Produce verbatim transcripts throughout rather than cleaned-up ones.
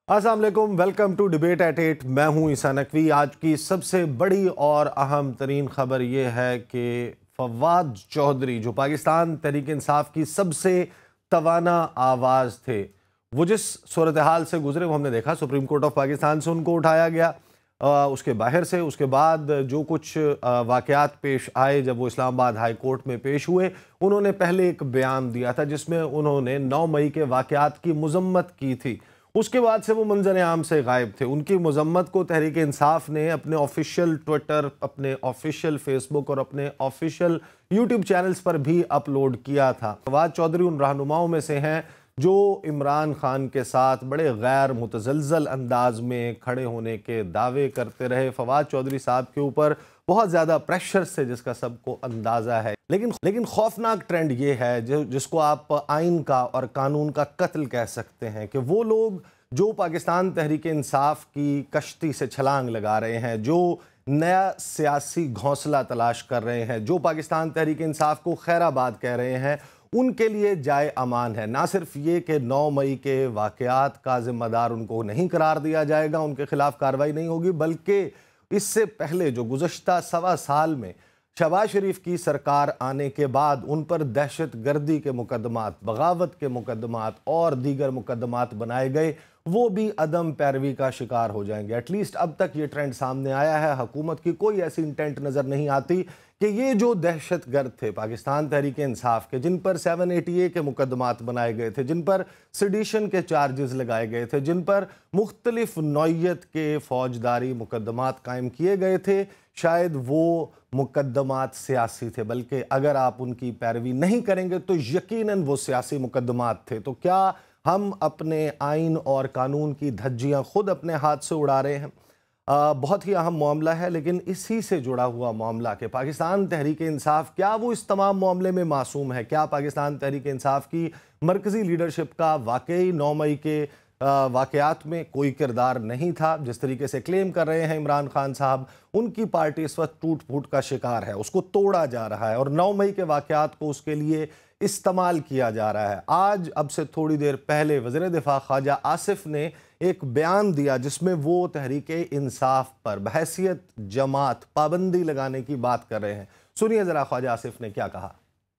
अस्सलाम वालेकुम, welcome to debate at eight. मैं हूं ईसा नकवी। आज की सबसे बड़ी और अहम तरीन खबर ये है कि फवाद चौधरी, जो पाकिस्तान तहरीक इंसाफ की सबसे तवाना आवाज़ थे, वो जिस सूरत हाल से गुजरे वो हमने देखा। सुप्रीम कोर्ट ऑफ पाकिस्तान से उनको उठाया गया, आ, उसके बाहर से। उसके बाद जो कुछ वाक़यात पेश आए, जब वो इस्लामाबाद हाई कोर्ट में पेश हुए, उन्होंने पहले एक बयान दिया था जिसमें उन्होंने नौ मई के वाक़यात की मजम्मत की थी। उसके बाद से वो मंजर आम से गायब थे। उनकी मजम्मत को तहरीक इंसाफ ने अपने ऑफिशियल ट्विटर, अपने ऑफिशियल फेसबुक और अपने ऑफिशियल यूट्यूब चैनल्स पर भी अपलोड किया था। फवाद चौधरी उन रहनुमाओं में से हैं जो इमरान खान के साथ बड़े गैर मुतज़लज़ल अंदाज में खड़े होने के दावे करते रहे। फवाद चौधरी साहब के ऊपर बहुत ज़्यादा प्रेशर से, जिसका सबको अंदाज़ा है। लेकिन लेकिन खौफनाक ट्रेंड ये है, जो जिसको आप आइन का और कानून का कत्ल कह सकते हैं, कि वो लोग जो पाकिस्तान तहरीक इंसाफ की कश्ती से छलांग लगा रहे हैं, जो नया सियासी घोंसला तलाश कर रहे हैं, जो पाकिस्तान तहरीक इंसाफ को खैराबाद कह रहे हैं, उनके लिए जाए अमान है। ना सिर्फ ये कि नौ मई के वाक़यात का ज़िम्मेदार उनको नहीं करार दिया जाएगा, उनके खिलाफ कार्रवाई नहीं होगी, बल्कि इससे पहले जो गुज़श्ता सवा साल में शहबाज शरीफ की सरकार आने के बाद उन पर दहशत गर्दी के मुकदमात, बगावत के मुकदमात और दीगर मुकदमात बनाए गए, वो भी अदम पैरवी का शिकार हो जाएंगे। एटलीस्ट अब तक ये ट्रेंड सामने आया है। हुकूमत की कोई ऐसी इंटेंट नज़र नहीं आती कि ये जो दहशत गर्द थे पाकिस्तान तहरीक इंसाफ के, जिन पर सेवन एटी ए के मुकदमात बनाए गए थे, जिन पर सिडिशन के चार्जेस लगाए गए थे, जिन पर मुख्तलिफ नौइयत के फौजदारी मुकदमात कायम किए गए थे, शायद वो मुकदमात सियासी थे, बल्कि अगर आप उनकी पैरवी नहीं करेंगे तो यकीनन वो सियासी मुकदमात थे। तो क्या हम अपने आइन और कानून की धज्जियां खुद अपने हाथ से उड़ा रहे हैं? आ, बहुत ही अहम मामला है। लेकिन इसी से जुड़ा हुआ मामला कि पाकिस्तान तहरीक इंसाफ, क्या वो इस तमाम मामले में मासूम है? क्या पाकिस्तान तहरीक इंसाफ की मरकज़ी लीडरशिप का वाकई नौ मई के वाक़यात में कोई किरदार नहीं था? जिस तरीके से क्लेम कर रहे हैं इमरान खान साहब, उनकी पार्टी इस वक्त टूट फूट का शिकार है, उसको तोड़ा जा रहा है और नौ मई के वाक़यात को उसके लिए इस्तेमाल किया जा रहा है। आज अब से थोड़ी देर पहले वज़ीर दिफा ख्वाजा आसिफ ने एक बयान दिया जिसमें वो तहरीक इंसाफ पर बहैसियत जमात पाबंदी लगाने की बात कर रहे हैं। सुनिए ज़रा ख्वाजा आसिफ ने क्या कहा।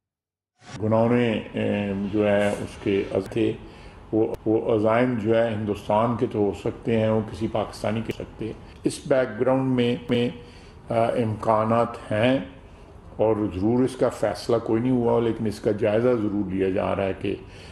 गुनाहों जो है उसके थे, वो वो अज़ाइम जो है हिंदुस्तान के तो हो सकते हैं, वो किसी पाकिस्तानी के सकते हैं। इस बैकग्राउंड में में इम्कानात हैं और ज़रूर इसका फ़ैसला कोई नहीं हुआ, लेकिन इसका जायज़ा ज़रूर लिया जा रहा है कि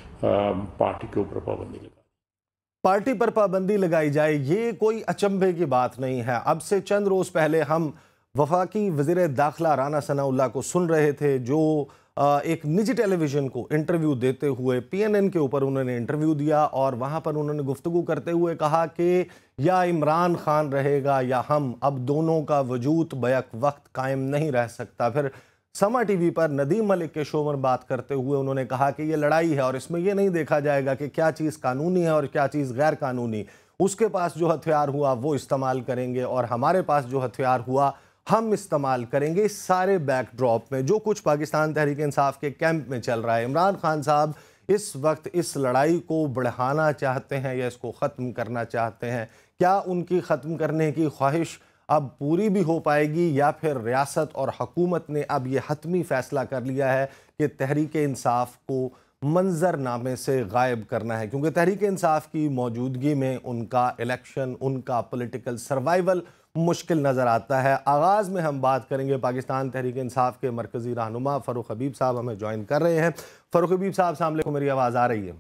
पार्टी के ऊपर पाबंदी लगाई पार्टी पर पाबंदी लगाई जाए। ये कोई अचंभे की बात नहीं है। अब से चंद रोज़ पहले हम वफाकी वज़ीर दाखिला राना सनाउल्लाह को सुन रहे थे, जो एक निजी टेलीविज़न को इंटरव्यू देते हुए पी एन एन के ऊपर उन्होंने इंटरव्यू दिया और वहाँ पर उन्होंने गुफ्तगू करते हुए कहा कि या इमरान खान रहेगा या हम, अब दोनों का वजूद बैक वक्त कायम नहीं रह सकता। फिर समा टीवी पर नदीम मलिक के शो में बात करते हुए उन्होंने कहा कि ये लड़ाई है और इसमें ये नहीं देखा जाएगा कि क्या चीज़ कानूनी है और क्या चीज़ गैर कानूनी। उसके पास जो हथियार हुआ वो इस्तेमाल करेंगे और हमारे पास जो हथियार हुआ हम इस्तेमाल करेंगे। इस सारे बैकड्रॉप में जो कुछ पाकिस्तान तहरीक इंसाफ के कैंप में चल रहा है, इमरान खान साहब इस वक्त इस लड़ाई को बढ़ाना चाहते हैं या इसको ख़त्म करना चाहते हैं? क्या उनकी ख़त्म करने की ख्वाहिश अब पूरी भी हो पाएगी, या फिर रियासत और हुकूमत ने अब ये हतमी फ़ैसला कर लिया है कि तहरीक इंसाफ को मंजरनामे से गायब करना है, क्योंकि तहरीक इंसाफ की मौजूदगी में उनका इलेक्शन, उनका पॉलिटिकल सर्वाइवल मुश्किल नज़र आता है। आगाज़ में हम बात करेंगे पाकिस्तान तहरीक इंसाफ के मरकज़ी रहनुमा फ़ारूक हबीब साहब हमें ज्वाइन कर रहे हैं। फ़ारूक हबीब साहब, अस्सलाम वालेकुम, मेरी आवाज़ आ रही है?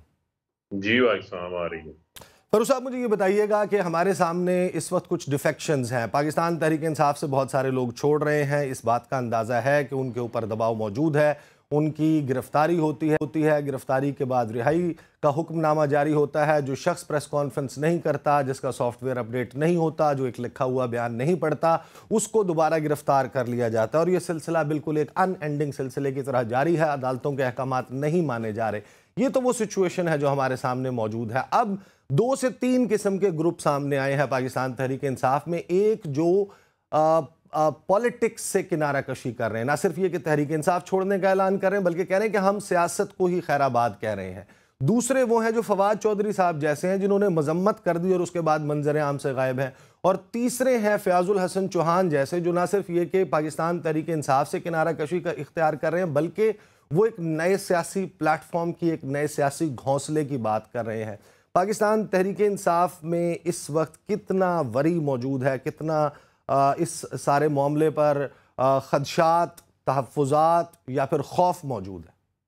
जी भाई साहब आ रही है। फ़ारूक साहब, मुझे ये बताइएगा कि हमारे सामने इस वक्त कुछ डिफेक्शंस हैं। पाकिस्तान तहरीक इंसाफ से बहुत सारे लोग छोड़ रहे हैं। इस बात का अंदाज़ा है कि उनके ऊपर दबाव मौजूद है, उनकी गिरफ्तारी होती है होती है गिरफ्तारी के बाद रिहाई का हुक्मनामा जारी होता है। जो शख्स प्रेस कॉन्फ्रेंस नहीं करता, जिसका सॉफ्टवेयर अपडेट नहीं होता, जो एक लिखा हुआ बयान नहीं पढ़ता, उसको दोबारा गिरफ्तार कर लिया जाता है और ये सिलसिला बिल्कुल एक अनएंडिंग सिलसिले की तरह जारी है। अदालतों के अहकामात नहीं माने जा रहे। ये तो वो सिचुएशन है जो हमारे सामने मौजूद है। अब दो से तीन किस्म के ग्रुप सामने आए हैं पाकिस्तान तहरीक इंसाफ में। एक जो आ, पॉलिटिक्स से किनारा कशी कर रहे हैं, ना सिर्फ ये कि तहरीक इंसाफ छोड़ने का ऐलान कर रहे हैं, बल्कि कह रहे हैं कि हम सियासत को ही खैराबाद कह रहे हैं। دوسرے وہ ہیں جو فواد چودھری صاحب جیسے ہیں جنہوں نے مذمت کر دی اور اس کے بعد منظر عام سے غائب ہیں، اور تیسرے ہیں فیاض الحسن چوہان جیسے جو نہ صرف یہ کہ پاکستان تحریک انصاف سے کنارہ کشی کا اختیار کر رہے ہیں بلکہ وہ ایک نئے سیاسی پلیٹ فارم کی، ایک نئے سیاسی گھونسلے کی بات کر رہے ہیں۔ پاکستان تحریک انصاف میں اس وقت کتنا وری موجود ہے، کتنا اس سارے معاملے پر خدشات، تحفظات یا پھر خوف موجود ہے؟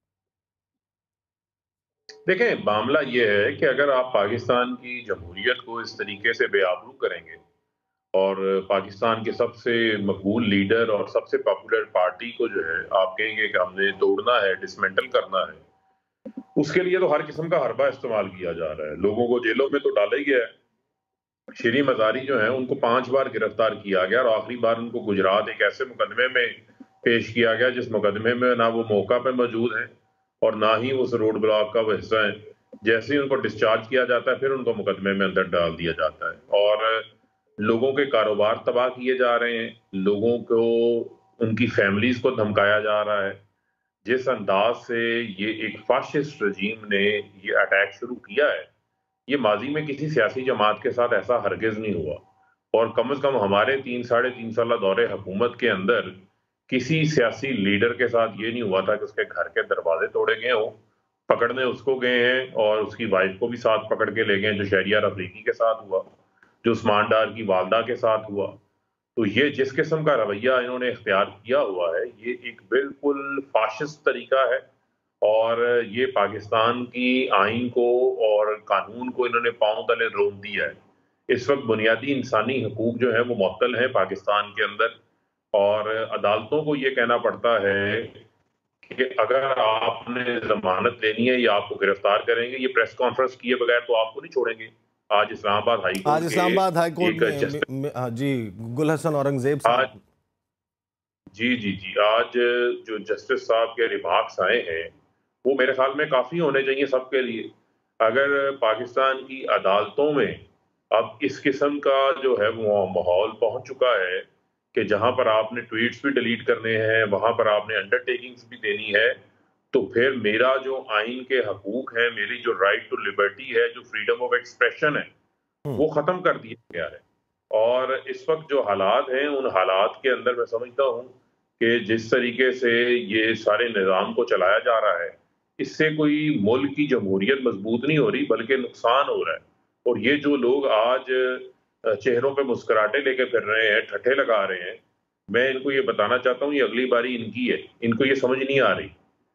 دیکھیں، معاملہ یہ ہے کہ اگر آپ پاکستان کی جمہوریت کو اس طریقے سے بے آبرو کریں گے اور پاکستان کے سب سے مقبول لیڈر اور سب سے پاپولر پارٹی کو جو ہے آپ کہیں گے کہ ہم نے توڑنا ہے، ڈسمنٹل کرنا ہے، اس کے لیے تو ہر قسم کا حربہ استعمال کیا جا رہا ہے۔ لوگوں کو جیلوں میں تو ڈالا ہی گیا ہے۔ شیریں مزاری جو ہیں ان کو پانچ بار گرفتار کیا گیا اور آخری بار ان کو گجرات ایک ایسے مقدمے میں پیش کیا گیا جس مقدمے میں نہ وہ موقع پہ موجود ہیں اور نہ ہی اس روڈ بلاک کا وہ حصہ ہیں۔ جیسے ہی ان کو ڈسچارج کیا جاتا ہے پھر ان کو مقدمے میں اندر ڈال دیا جاتا ہے اور لوگوں کے کاروبار تباہ کیے جا رہے ہیں، لوگوں کو، ان کی فیملیز کو دھمکایا جا رہا ہے۔ جس انداز سے یہ ایک فاشسٹ رجیم نے یہ اٹیک شروع کیا ہے، یہ ماضی میں کسی سیاسی جماعت کے ساتھ ایسا ہرگز نہیں ہوا، اور کم از کم ہمارے تین ساڑھے تین سالہ دور حکومت کے اندر کسی سیاسی لیڈر کے ساتھ یہ نہیں ہوا تھا کہ اس کے گھر کے دروازے توڑے گئے ہوں۔ پکڑنے اس کو گئے ہیں اور اس کی وائف کو بھی ساتھ پکڑ کے لے گئے ہیں، جو شہریار افریقی کے ساتھ ہوا، جو عثمان ڈار کی والدہ کے ساتھ ہوا۔ تو یہ جس قسم کا رویہ انہوں نے اختیار کیا ہوا ہے یہ ایک بالکل فاشسٹ طریقہ ہے، اور یہ پاکستان کی آئین کو اور قانون کو انہوں نے پاؤں تلے رون دیا ہے۔ اس وقت بنیادی انسانی حقوق جو ہیں وہ معطل ہیں پاکستان کے اندر، اور عدالتوں کو یہ کہنا پڑتا ہے کہ اگر آپ نے ضمانت لینی ہے یا آپ کو گرفتار کریں گے، یہ پریس کانفرنس کیے بغیر تو آپ کو نہیں چھوڑیں گے۔ آج اسلام آباد ہائی کورٹ آج اسلام آباد ہائی کورٹ میں جی گل حسن اورنگزیب صاحب جی جی جی آج جو جسٹس صاحب کے ریمارکس آئے ہیں وہ میرے خیال میں کافی ہونے چاہیے سب کے لیے۔ اگر پاکستان کی عدالتوں میں اب اس قسم کا جو ہے وہ ماحول پہنچ چکا ہے کہ جہاں پر آپ نے ٹویٹس بھی ڈیلیٹ کرنے ہیں، وہاں پر آپ نے انڈر ٹیکنگز بھی دینی ہے، تو پھر میرا جو آئین کے حقوق ہیں، میری جو رائٹ ٹو لبرٹی ہے، جو فریڈم آف ایکسپریشن ہے، وہ ختم کر دیا گیا ہے۔ اور اس وقت جو حالات ہیں ان حالات کے اندر میں سمجھتا ہوں کہ جس طریقے سے یہ سارے نظام کو چلایا جا رہا ہے، اس سے کوئی ملک کی جمہوریت مضبوط نہیں ہو رہی بلکہ نقصان ہو رہا ہے۔ اور یہ جو لوگ آج چہروں پہ مسکراہٹے لے کے پھر رہے ہیں، ٹھٹھے لگا رہے ہیں، میں ان کو یہ بتانا چاہتا ہوں یہ اگلی باری ان کی ہے، ان کو یہ سمجھ نہیں آ رہی۔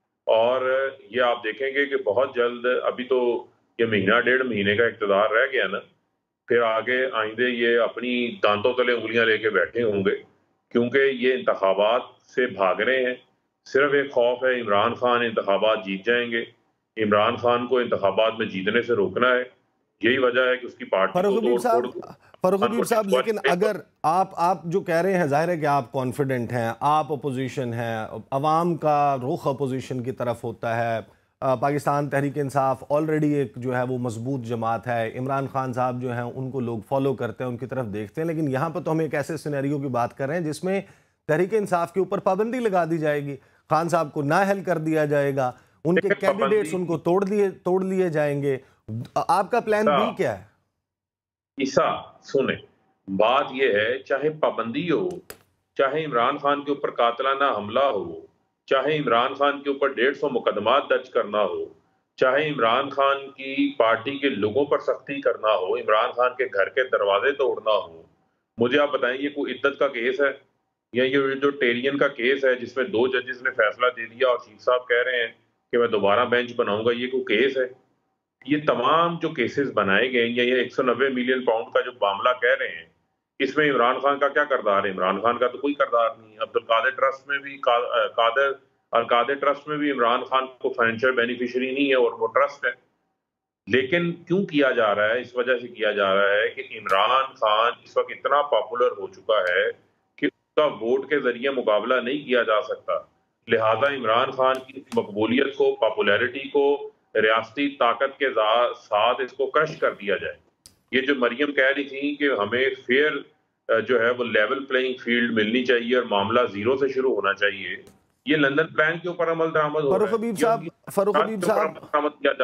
اور یہ آپ دیکھیں گے کہ بہت جلد، ابھی تو یہ مہینہ ڈیڑھ مہینے کا اقتدار رہ گیا نا، پھر آگے آئندے یہ اپنی دانتوں تلے انگلیاں لے کے بیٹھے ہوں گے، کیونکہ یہ انتخابات سے بھاگ رہے ہیں۔ صرف ایک خوف ہے، عمران خان انتخابات جیت جائیں گے، عمران خان کو انتخابات میں جیتنے سے روکنا ہے۔ یہی وجہ ہے کہ اس کی پارٹی فاروق حبیب صاحب فاروق حبیب صاحب لیکن اگر آپ آپ جو کہہ رہے ہیں، ظاہر ہے کہ آپ کانفیڈنٹ ہیں، آپ اپوزیشن ہیں، عوام کا رخ اپوزیشن کی طرف ہوتا ہے، پاکستان تحریک انصاف آلریڈی ایک جو ہے وہ مضبوط جماعت ہے، عمران خان صاحب جو ہیں ان کو لوگ فالو کرتے ہیں، ان کی طرف دیکھتے ہیں، لیکن یہاں پہ تو ہم ایک ایسے سینیریو کی بات کر رہے ہیں جس میں تحریک انصاف کے اوپر پابندی لگا دی جائے گی، خان صاحب کو نااہل کر دیا جائے گا، ان کے کینڈیڈیٹس ان کو توڑ دیے توڑ لیے جائیں گے۔ آپ کا پلان بی کیا ہے؟ عیسیٰ سنیں، بات یہ ہے، چاہے پابندی ہو، چاہے عمران خان کے اوپر قاتلانہ حملہ ہو، چاہے عمران خان کے اوپر ڈیڑھ سو مقدمات درج کرنا ہو، چاہے عمران خان کی پارٹی کے لوگوں پر سختی کرنا ہو، عمران خان کے گھر کے دروازے توڑنا ہو، مجھے آپ بتائیں یہ کوئی عدت کا کیس ہے یا یہ جو ٹیرین کا کیس ہے جس میں دو ججز نے فیصلہ دے دیا اور چیف صاحب کہہ رہے ہیں کہ میں دوبارہ بینچ بناؤں گا، یہ کوئی کیس ہے؟ یہ تمام جو کیسز بنائے گئے یا یہ ایک سو نوے ملین پاؤنڈ کا جو معاملہ کہہ رہے ہیں، اس میں عمران خان کا کیا کردار ہے؟ عمران خان کا تو کوئی کردار نہیں۔ عبد القادر ٹرسٹ میں بھی قادر القادر ٹرسٹ میں بھی عمران خان کو فائنینشیل بینیفیشری نہیں ہے اور وہ ٹرسٹ ہے۔ لیکن کیوں کیا جا رہا ہے؟ اس وجہ سے کیا جا رہا ہے کہ عمران خان اس وقت اتنا پاپولر ہو چکا ہے کہ اس کا ووٹ کے ذریعے مقابلہ نہیں کیا جا سکتا، لہٰذا عمران خان کی مقبولیت کو، پاپولیرٹی کو ریاستی طاقت کے ساتھ اس کو کرش کر دیا جائے۔ یہ جو مریم کہہ رہی تھی کہ ہمیں فیئر جو ہے وہ لیول پلینگ فیلڈ ملنی چاہیے اور معاملہ زیرو سے شروع ہونا چاہیے، یہ لندن پلان کے اوپر عمل درآمد ہو رہا ہے، فاروق حبیب صاحب فاروق حبیب صاحب عمل درآمد کیا جا رہا ہے۔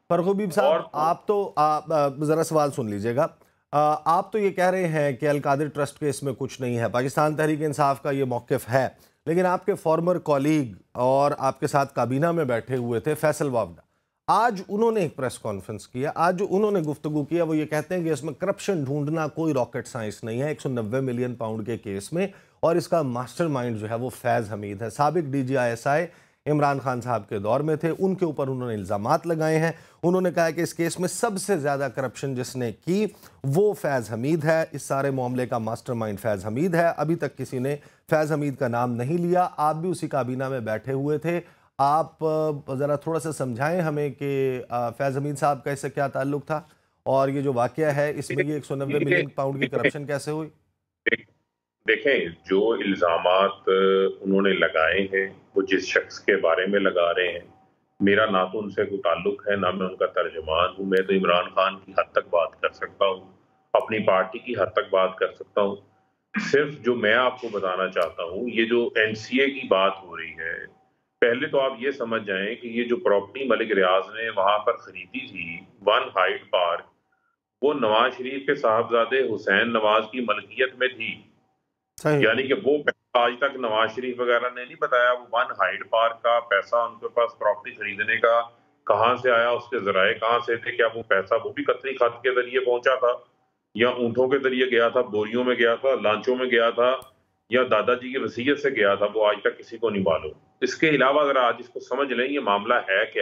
فرخ حبیب صاحب آپ تو ذرا سوال سن لیجئے گا، آپ تو یہ کہہ رہے ہیں کہ القادر ٹرسٹ کیس میں کچھ نہیں ہے، پاکستان تحریک انصاف کا یہ موقف ہے، لیکن آپ کے فارمر کولیگ اور آپ کے ساتھ کابینہ میں بیٹھے ہوئے تھے فیصل وافدہ، آج انہوں نے ایک پریس کانفرنس کیا، آج جو انہوں نے گفتگو کیا وہ یہ کہتے ہیں کہ اس میں کرپشن ڈھونڈنا کوئی راکٹ سائنس نہیں ہے ایک سو نوے ملین پاؤنڈ کے کیس میں، اور اس کا ماسٹر مائنڈ جو ہے وہ فیض حمید ہے، سابق D G I S I Imran Khan صاحب کے دور میں تھے، ان کے اوپر انہوں نے الزامات لگائے ہیں، انہوں نے کہا کہ اس کیس میں سب سے زیادہ کرپشن جس نے کی وہ فیض حمید ہے، اس سارے معاملے کا ماسٹر مائنڈ فیض حمید ہے، ابھی تک کسی نے فیض حمید کا نام نہیں لیا، آپ بھی اسی کابینہ میں بیٹھے ہوئے تھے، آپ ذرا تھوڑا سا سمجھائیں ہمیں کہ فیض حمید صاحب کا اس سے کیا تعلق تھا، اور یہ جو واقعہ ہے اس میں یہ ایک سو نوے ملین پاؤنڈ کی کرپشن کیسے ہوئی؟ دیکھیں جو الزامات انہوں نے لگائے ہیں وہ جس شخص کے بارے میں لگا رہے ہیں، میرا نہ تو ان سے کوئی تعلق ہے، نہ میں ان کا ترجمان ہوں، میں تو عمران خان کی حد تک بات کر سکتا ہوں، اپنی پارٹی کی حد تک بات کر سکتا ہوں۔ صرف جو میں آپ کو بتانا چاہتا ہوں، یہ جو این سی اے کی بات ہو رہی ہے، پہلے تو آپ یہ سمجھ جائیں کہ یہ جو پراپرٹی ملک ریاض نے وہاں پر خریدی تھی ون ہائٹ پارک، وہ نواز شریف کے صاحبزادے حسین نواز کی ملکیت میں تھی، یعنی کہ وہ آج تک نواز شریف وغیرہ نے نہیں بتایا وہ ون ہائٹ پارک کا پیسہ ان کے پاس پراپرٹی خریدنے کا کہاں سے آیا، اس کے ذرائع کہاں سے تھے، کیا وہ پیسہ وہ بھی قطری خط کے ذریعے پہنچا تھا یا اونٹوں کے ذریعے گیا تھا، بوریوں میں گیا تھا، لانچوں میں گیا تھا، یا دادا جی کی وصیت سے گیا تھا، وہ آج تک کسی کو نہیں معلوم۔ اس کے علاوہ اگر آج اس کو سمجھ لیں یہ معاملہ ہے کیا،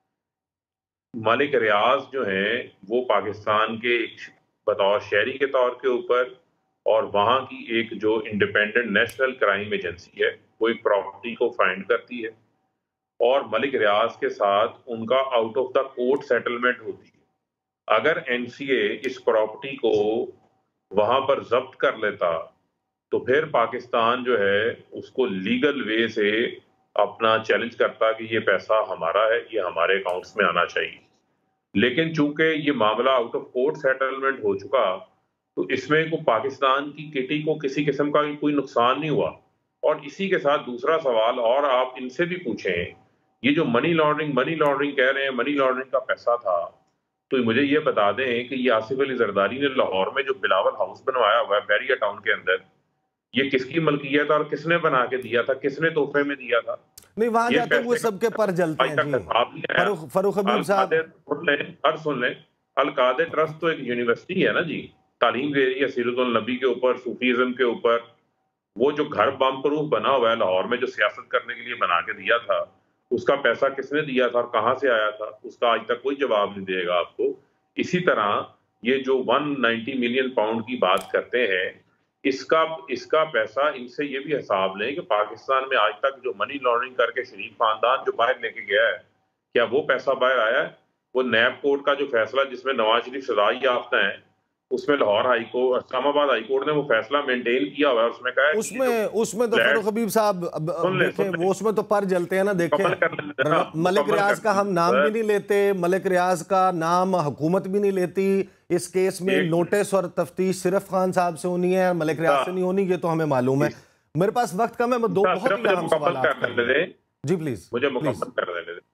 ملک ریاض جو ہیں وہ پاکستان کے بطور شہری کے طور کے اوپر اور وہاں کی ایک جو انڈیپینڈنٹ نیشنل کرائم ایجنسی ہے وہ ایک پراپرٹی کو فائنڈ کرتی ہے، اور ملک ریاض کے ساتھ ان کا out of the court settlement ہوتی ہے۔ اگر این سی اے اس پراپرٹی کو وہاں پر ضبط کر لیتا تو پھر پاکستان جو ہے اس کو لیگل وے سے اپنا چیلنج کرتا کہ یہ پیسہ ہمارا ہے، یہ ہمارے اکاؤنٹس میں آنا چاہیے، لیکن چونکہ یہ معاملہ آؤٹ آف کورٹ سیٹلمنٹ ہو چکا تو اس میں کو پاکستان کی کٹی کو کسی قسم کا کوئی نقصان نہیں ہوا۔ اور اسی کے ساتھ دوسرا سوال اور آپ ان سے بھی پوچھیں، یہ جو منی لانڈرنگ منی لانڈرنگ کہہ رہے ہیں، منی لانڈرنگ کا پیسہ تھا، تو مجھے یہ بتا دیں کہ یہ آصف علی زرداری نے لاہور میں جو بلاول ہاؤس بنوایا ہوا ہے بیریا ٹاؤن کے اندر، یہ کس کی ملکیت اور کس نے بنا کے دیا تھا، کس نے تحفے میں دیا تھا؟ نہیں وہاں جاتے ہوئے سب کے پر جلتے ہیں جی فروخ حبیب صاحب، ہر سن لیں، القادر ٹرسٹ تو ایک یونیورسٹی ہے نا جی، تعلیم دے رہی ہے سیرت النبی کے اوپر، صوفیزم کے اوپر۔ وہ جو گھر بم پروف بنا ہوا ہے لاہور میں جو سیاست کرنے کے لیے بنا کے دیا تھا، اس کا پیسہ کس نے دیا تھا اور کہاں سے آیا تھا، اس کا آج تک کوئی جواب نہیں دے گا آپ کو۔ اسی طرح یہ جو ون نائنٹی ملین پاؤنڈ کی بات کرتے ہیں، اس کا اس کا پیسہ ان سے یہ بھی حساب لیں کہ پاکستان میں آج تک جو منی لانڈرنگ کر کے شریف خاندان جو باہر لے کے گیا ہے، کیا وہ پیسہ باہر آیا ہے؟ وہ نیب کورٹ کا جو فیصلہ جس میں نواز شریف سزا یافتہ ہیں، اس میں لاہور ہائی کورٹ، اسلام آباد ہائی کورٹ نے وہ فیصلہ مینٹین کیا ہوا ہے، اس میں کہا ہے اس میں اس میں تو فروخ حبیب صاحب دیکھیں وہ اس میں تو پر جلتے ہیں نا، دیکھیں ملک ریاض کا ہم نام بھی نہیں لیتے، ملک ریاض کا نام حکومت بھی نہیں لیتی، اس کیس میں نوٹس اور تفتیش صرف خان صاحب سے ہونی ہے، ملک ریاض سے نہیں ہونی، یہ تو ہمیں معلوم ہے۔ میرے پاس وقت کم ہے، میں دو بہت ہی اہم سوالات کرنے دیں جی پلیز مجھے مکمل کر دینے دیں۔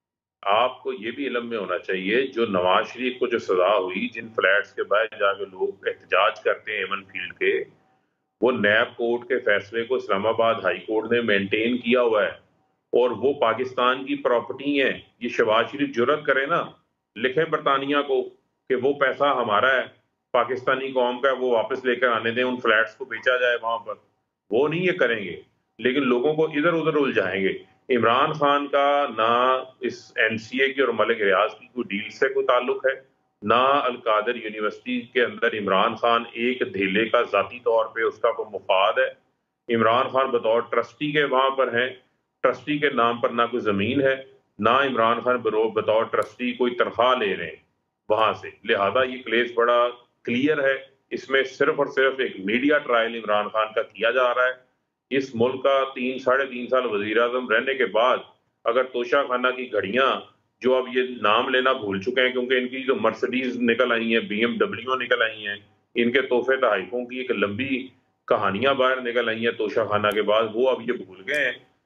آپ کو یہ بھی علم میں ہونا چاہیے جو نواز شریف کو جو سزا ہوئی، جن فلیٹس کے باہر جا کے لوگ احتجاج کرتے ہیں ایمن فیلڈ کے، وہ نیب کورٹ کے فیصلے کو اسلام آباد ہائی کورٹ نے مینٹین کیا ہوا ہے، اور وہ پاکستان کی پراپرٹی ہیں۔ یہ شہباز شریف جرأت کرے نا، لکھیں برطانیہ کو کہ وہ پیسہ ہمارا ہے، پاکستانی قوم کا ہے، وہ واپس لے کر آنے دیں، ان فلیٹس کو بیچا جائے وہاں پر۔ وہ نہیں یہ کریں گے، لیکن لوگوں کو ادھر ادھر الجھائیں گے۔ عمران خان کا نہ اس این سی اے کی اور ملک ریاض کی کوئی ڈیل سے کوئی تعلق ہے، نہ القادر یونیورسٹی کے اندر عمران خان ایک دھیلے کا ذاتی طور پہ اس کا کوئی مفاد ہے۔ عمران خان بطور ٹرسٹی کے وہاں پر ہیں، ٹرسٹی کے نام پر نہ کوئی زمین ہے، نہ عمران خان بطور ٹرسٹی کوئی تنخواہ لے رہے ہیں وہاں سے، لہذا یہ کیس بڑا کلیئر ہے۔ اس میں صرف اور صرف ایک میڈیا ٹرائل عمران خان کا کیا جا رہا ہے۔ اس ملک کا تین ساڑھے تین سال وزیر اعظم رہنے کے بعد اگر توشہ خانہ کی گھڑیاں جو اب یہ نام لینا بھول چکے ہیں، کیونکہ ان کی جو مرسڈیز نکل آئی ہیں، بی ایم ڈبلیو نکل آئی ہیں، ان کے تحفے تحائفوں کی ایک لمبی کہانیاں باہر نکل آئی ہیں توشہ خانہ کے بعد، وہ اب یہ بھول گئے ہیں۔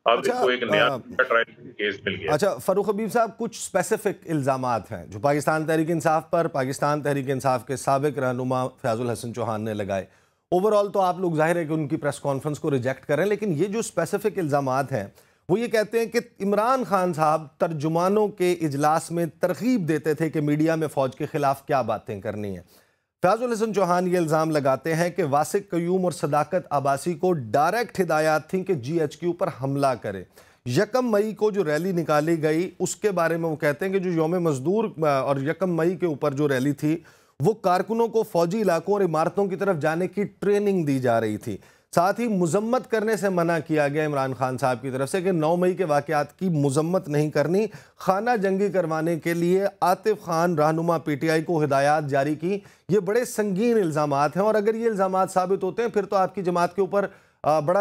اب اس کو ایک نیا ٹرائل کیس مل گیا۔ اچھا فاروق حبیب صاحب، کچھ اسپیسیفک الزامات ہیں جو پاکستان تحریک انصاف پر پاکستان تحریک انصاف کے سابق رہنما فیاض الحسن چوہان نے لگائے۔ اوور آل تو آپ لوگ ظاہر ہے کہ ان کی پریس کانفرنس کو ریجیکٹ کریں، لیکن یہ جو اسپیسیفک الزامات ہیں وہ یہ کہتے ہیں کہ عمران خان صاحب ترجمانوں کے اجلاس میں ترغیب دیتے تھے کہ میڈیا میں فوج کے خلاف کیا باتیں کرنی ہیں۔ فیاض الحسن چوہان یہ الزام لگاتے ہیں کہ واسق قیوم اور صداقت عباسی کو ڈائریکٹ ہدایات تھیں کہ جی ایچ کیو پر حملہ کرے۔ یکم مئی کو جو ریلی نکالی گئی اس کے بارے میں وہ کہتے ہیں کہ جو یوم مزدور اور یکم مئی کے اوپر جو ریلی تھی وہ کارکنوں کو فوجی علاقوں اور عمارتوں کی طرف جانے کی ٹریننگ دی جا رہی تھی، ساتھ ہی مذمت کرنے سے منع کیا گیا عمران خان صاحب کی طرف سے کہ نو مئی کے واقعات کی مذمت نہیں کرنی۔ خانہ جنگی کروانے کے لیے عاطف خان رہنما پی ٹی آئی کو ہدایات جاری کی۔ یہ بڑے سنگین الزامات ہیں، اور اگر یہ الزامات ثابت ہوتے ہیں پھر تو آپ کی جماعت کے اوپر بڑا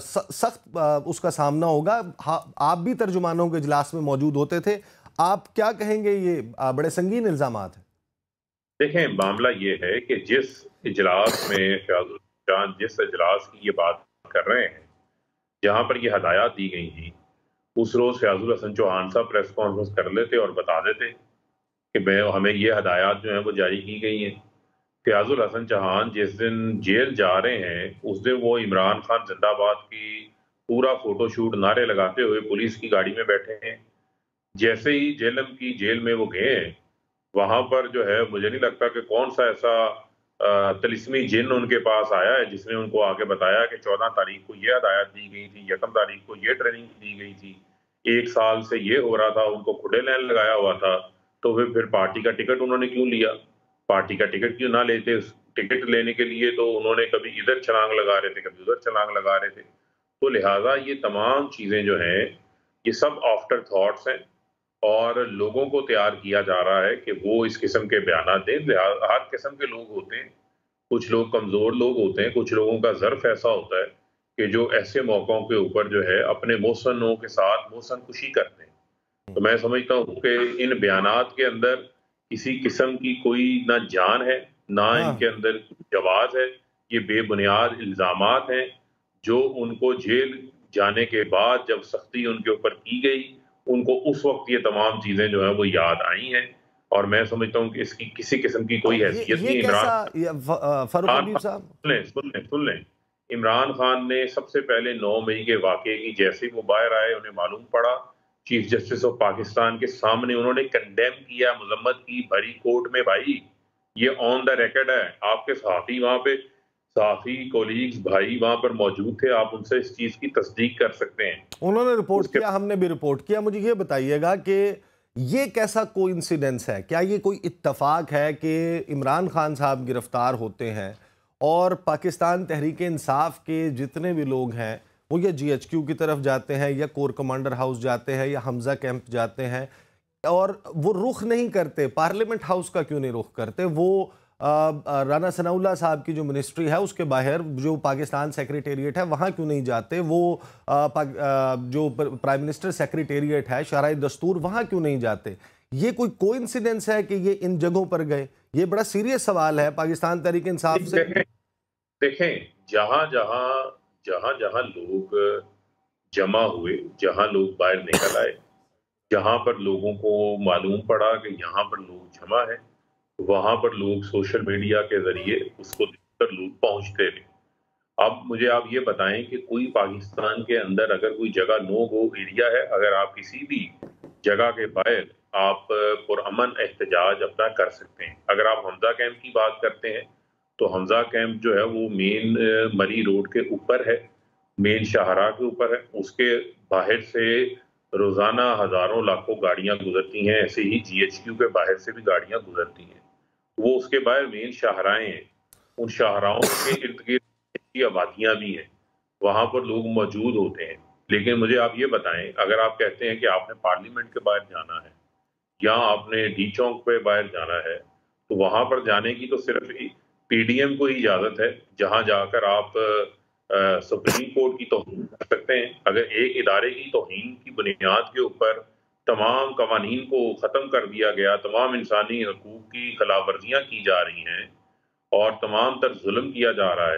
سخت اس کا سامنا ہوگا۔ آپ بھی ترجمانوں کے اجلاس میں موجود ہوتے تھے، آپ کیا کہیں گے؟ یہ بڑے سنگین الزامات ہیں۔ دیکھیں معاملہ یہ ہے کہ جس اجلاس میں فیاض الحسن جس اجلاس کی یہ بات کر رہے ہیں، جہاں پر یہ ہدایات دی گئی تھی، اس روز فیاض الحسن چوہان صاحب پریس کانفرنس کر لیتے اور بتا دیتے کہ میں ہمیں یہ ہدایات جو ہیں وہ جاری کی گئی ہیں۔ فیاض الحسن چوہان جس دن جیل جا رہے ہیں اس دن وہ عمران خان زندہ باد کی پورا فوٹو شوٹ نعرے لگاتے ہوئے پولیس کی گاڑی میں بیٹھے ہیں۔ جیسے ہی جیلم کی جیل میں وہ گئے ہیں، وہاں پر جو ہے مجھے نہیں لگتا کہ کون سا ایسا طلسمی جن ان کے پاس آیا ہے جس نے ان کو آگے بتایا کہ چودہ تاریخ کو یہ ہدایت دی گئی تھی، یکم تاریخ کو یہ ٹریننگ دی گئی تھی، ایک سال سے یہ ہو رہا تھا، ان کو کھڑے لائن لگایا ہوا تھا، تو پھر پھر پارٹی کا ٹکٹ انہوں نے کیوں لیا؟ پارٹی کا ٹکٹ کیوں نہ لیتے؟ ٹکٹ لینے کے لیے تو انہوں نے کبھی ادھر چھلانگ لگا رہے تھے، کبھی ادھر چھلانگ لگا رہے تھے۔ تو لہٰذا یہ تمام چیزیں جو ہیں یہ سب آفٹر تھاٹس ہیں، اور لوگوں کو تیار کیا جا رہا ہے کہ وہ اس قسم کے بیانات دیں۔ ہر قسم کے لوگ ہوتے ہیں، کچھ لوگ کمزور لوگ ہوتے ہیں، کچھ لوگوں کا ظرف ایسا ہوتا ہے کہ جو ایسے موقعوں کے اوپر جو ہے اپنے محسنوں کے ساتھ محسن کشی کرتے ہیں۔ تو میں سمجھتا ہوں کہ ان بیانات کے اندر کسی قسم کی کوئی نہ جان ہے، نہ ان کے اندر جواز ہے۔ یہ بے بنیاد الزامات ہیں جو ان کو جیل جانے کے بعد جب سختی ان کے اوپر کی گئی، ان کو اس وقت یہ تمام چیزیں جو ہیں وہ یاد آئی ہیں، اور میں سمجھتا ہوں کہ اس کی کسی قسم کی کوئی حیثیت نہیں۔ عمران فاروق حبیب صاحب سن لیں سن لیں سن لیں عمران خان نے سب سے پہلے نو مئی کے واقعے کی جیسے ہی وہ باہر آئے، انہیں معلوم پڑا، چیف جسٹس آف پاکستان کے سامنے انہوں نے کنڈیم کیا، مذمت کی بھری کورٹ میں۔ بھائی یہ آن دا ریکارڈ ہے، آپ کے صحافی وہاں پہ صحافی کولیگز بھائی وہاں پر موجود تھے، آپ ان سے اس چیز کی تصدیق کر سکتے ہیں۔ انہوں نے رپورٹ کیا، ہم نے بھی رپورٹ کیا۔ مجھے یہ بتائیے گا کہ یہ کیسا کوئی انسیڈنس ہے؟ کیا یہ کوئی اتفاق ہے کہ عمران خان صاحب گرفتار ہوتے ہیں اور پاکستان تحریک انصاف کے جتنے بھی لوگ ہیں وہ یا جی ایچ کیو کی طرف جاتے ہیں، یا کور کمانڈر ہاؤس جاتے ہیں، یا حمزہ کیمپ جاتے ہیں، اور وہ رخ نہیں کرتے؟ پارلیمنٹ ہاؤس کا کیوں نہیں رخ کرتے؟ وہ رانا ثناء اللہ صاحب کی جو منسٹری ہے اس کے باہر جو پاکستان سیکریٹریٹ ہے وہاں کیوں نہیں جاتے؟ وہ جو پرائم منسٹر سیکریٹریٹ ہے شاہراہ دستور وہاں کیوں نہیں جاتے؟ یہ کوئی کوئنسیڈنس ہے کہ یہ ان جگہوں پر گئے؟ یہ بڑا سیریس سوال ہے پاکستان تحریک انصاف سے۔ دیکھیں جہاں جہاں جہاں جہاں لوگ جمع ہوئے، جہاں لوگ باہر نکل آئے، جہاں پر لوگوں کو معلوم پڑا کہ یہاں پر لوگ جمع ہیں، وہاں پر لوگ سوشل میڈیا کے ذریعے اس کو دیکھ کر لوگ پہنچتے رہے۔ اب مجھے آپ یہ بتائیں کہ کوئی پاکستان کے اندر اگر کوئی جگہ نو گو ایریا ہے، اگر آپ کسی بھی جگہ کے باہر آپ پرامن احتجاج اپنا کر سکتے ہیں۔ اگر آپ حمزہ کیمپ کی بات کرتے ہیں تو حمزہ کیمپ جو ہے وہ مین مری روڈ کے اوپر ہے، مین شاہراہ کے اوپر ہے، اس کے باہر سے روزانہ ہزاروں لاکھوں گاڑیاں گزرتی ہیں، ایسے ہی جی ایچ کیو کے باہر سے بھی گاڑیاں گزرتی ہیں۔ وہ اس کے باہر مین شاہراہیں ہیں، ان شاہراہوں کے ارد گرد کی آبادیاں بھی ہیں، وہاں پر لوگ موجود ہوتے ہیں۔ لیکن مجھے آپ یہ بتائیں، اگر آپ کہتے ہیں کہ آپ نے پارلیمنٹ کے باہر جانا ہے یا آپ نے ڈی چوک پہ باہر جانا ہے، تو وہاں پر جانے کی تو صرف پی ڈی ایم کو ہی اجازت ہے، جہاں جا کر آپ سپریم کورٹ کی توہین کر سکتے ہیں۔ اگر ایک ادارے کی توہین کی بنیاد کے اوپر تمام قوانین کو ختم کر دیا گیا، تمام انسانی حقوق کی خلاف ورزیاں کی جا رہی ہیں اور تمام تر ظلم کیا جا رہا ہے،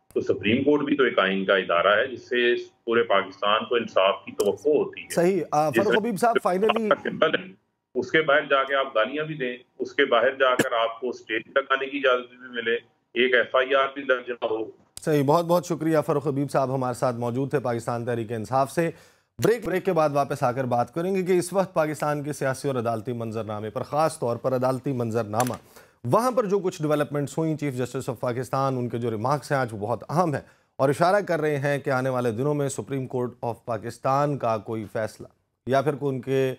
تو سپریم کورٹ بھی تو ایک آئین کا ادارہ ہے جس سے پورے پاکستان کو انصاف کی توقع ہوتی ہے. صحیح. فاروق حبیب صاحب فائنلی اس کے باہر جا کے آپ گالیاں بھی دیں, اس کے باہر جا کر آپ کو اسٹیج تک آنے کی اجازت بھی ملے, ایک ایف آئی آر بھی درج نہ ہو. صحیح. بہت بہت شکریہ فاروق حبیب صاحب ہمارے ساتھ موجود تھے پاکستان تحریک انصاف سے. بریک بریک کے بعد واپس آ کر بات کریں گے کہ اس وقت پاکستان کے سیاسی اور عدالتی منظرنامے پر, خاص طور پر عدالتی منظرنامہ, وہاں پر جو کچھ ڈیولپمنٹس ہوئیں, چیف جسٹس آف پاکستان ان کے جو ریمارکس ہیں آج وہ بہت اہم ہیں اور اشارہ کر رہے ہیں کہ آنے والے دنوں میں سپریم کورٹ آف پاکستان کا کوئی فیصلہ یا پھر ان کے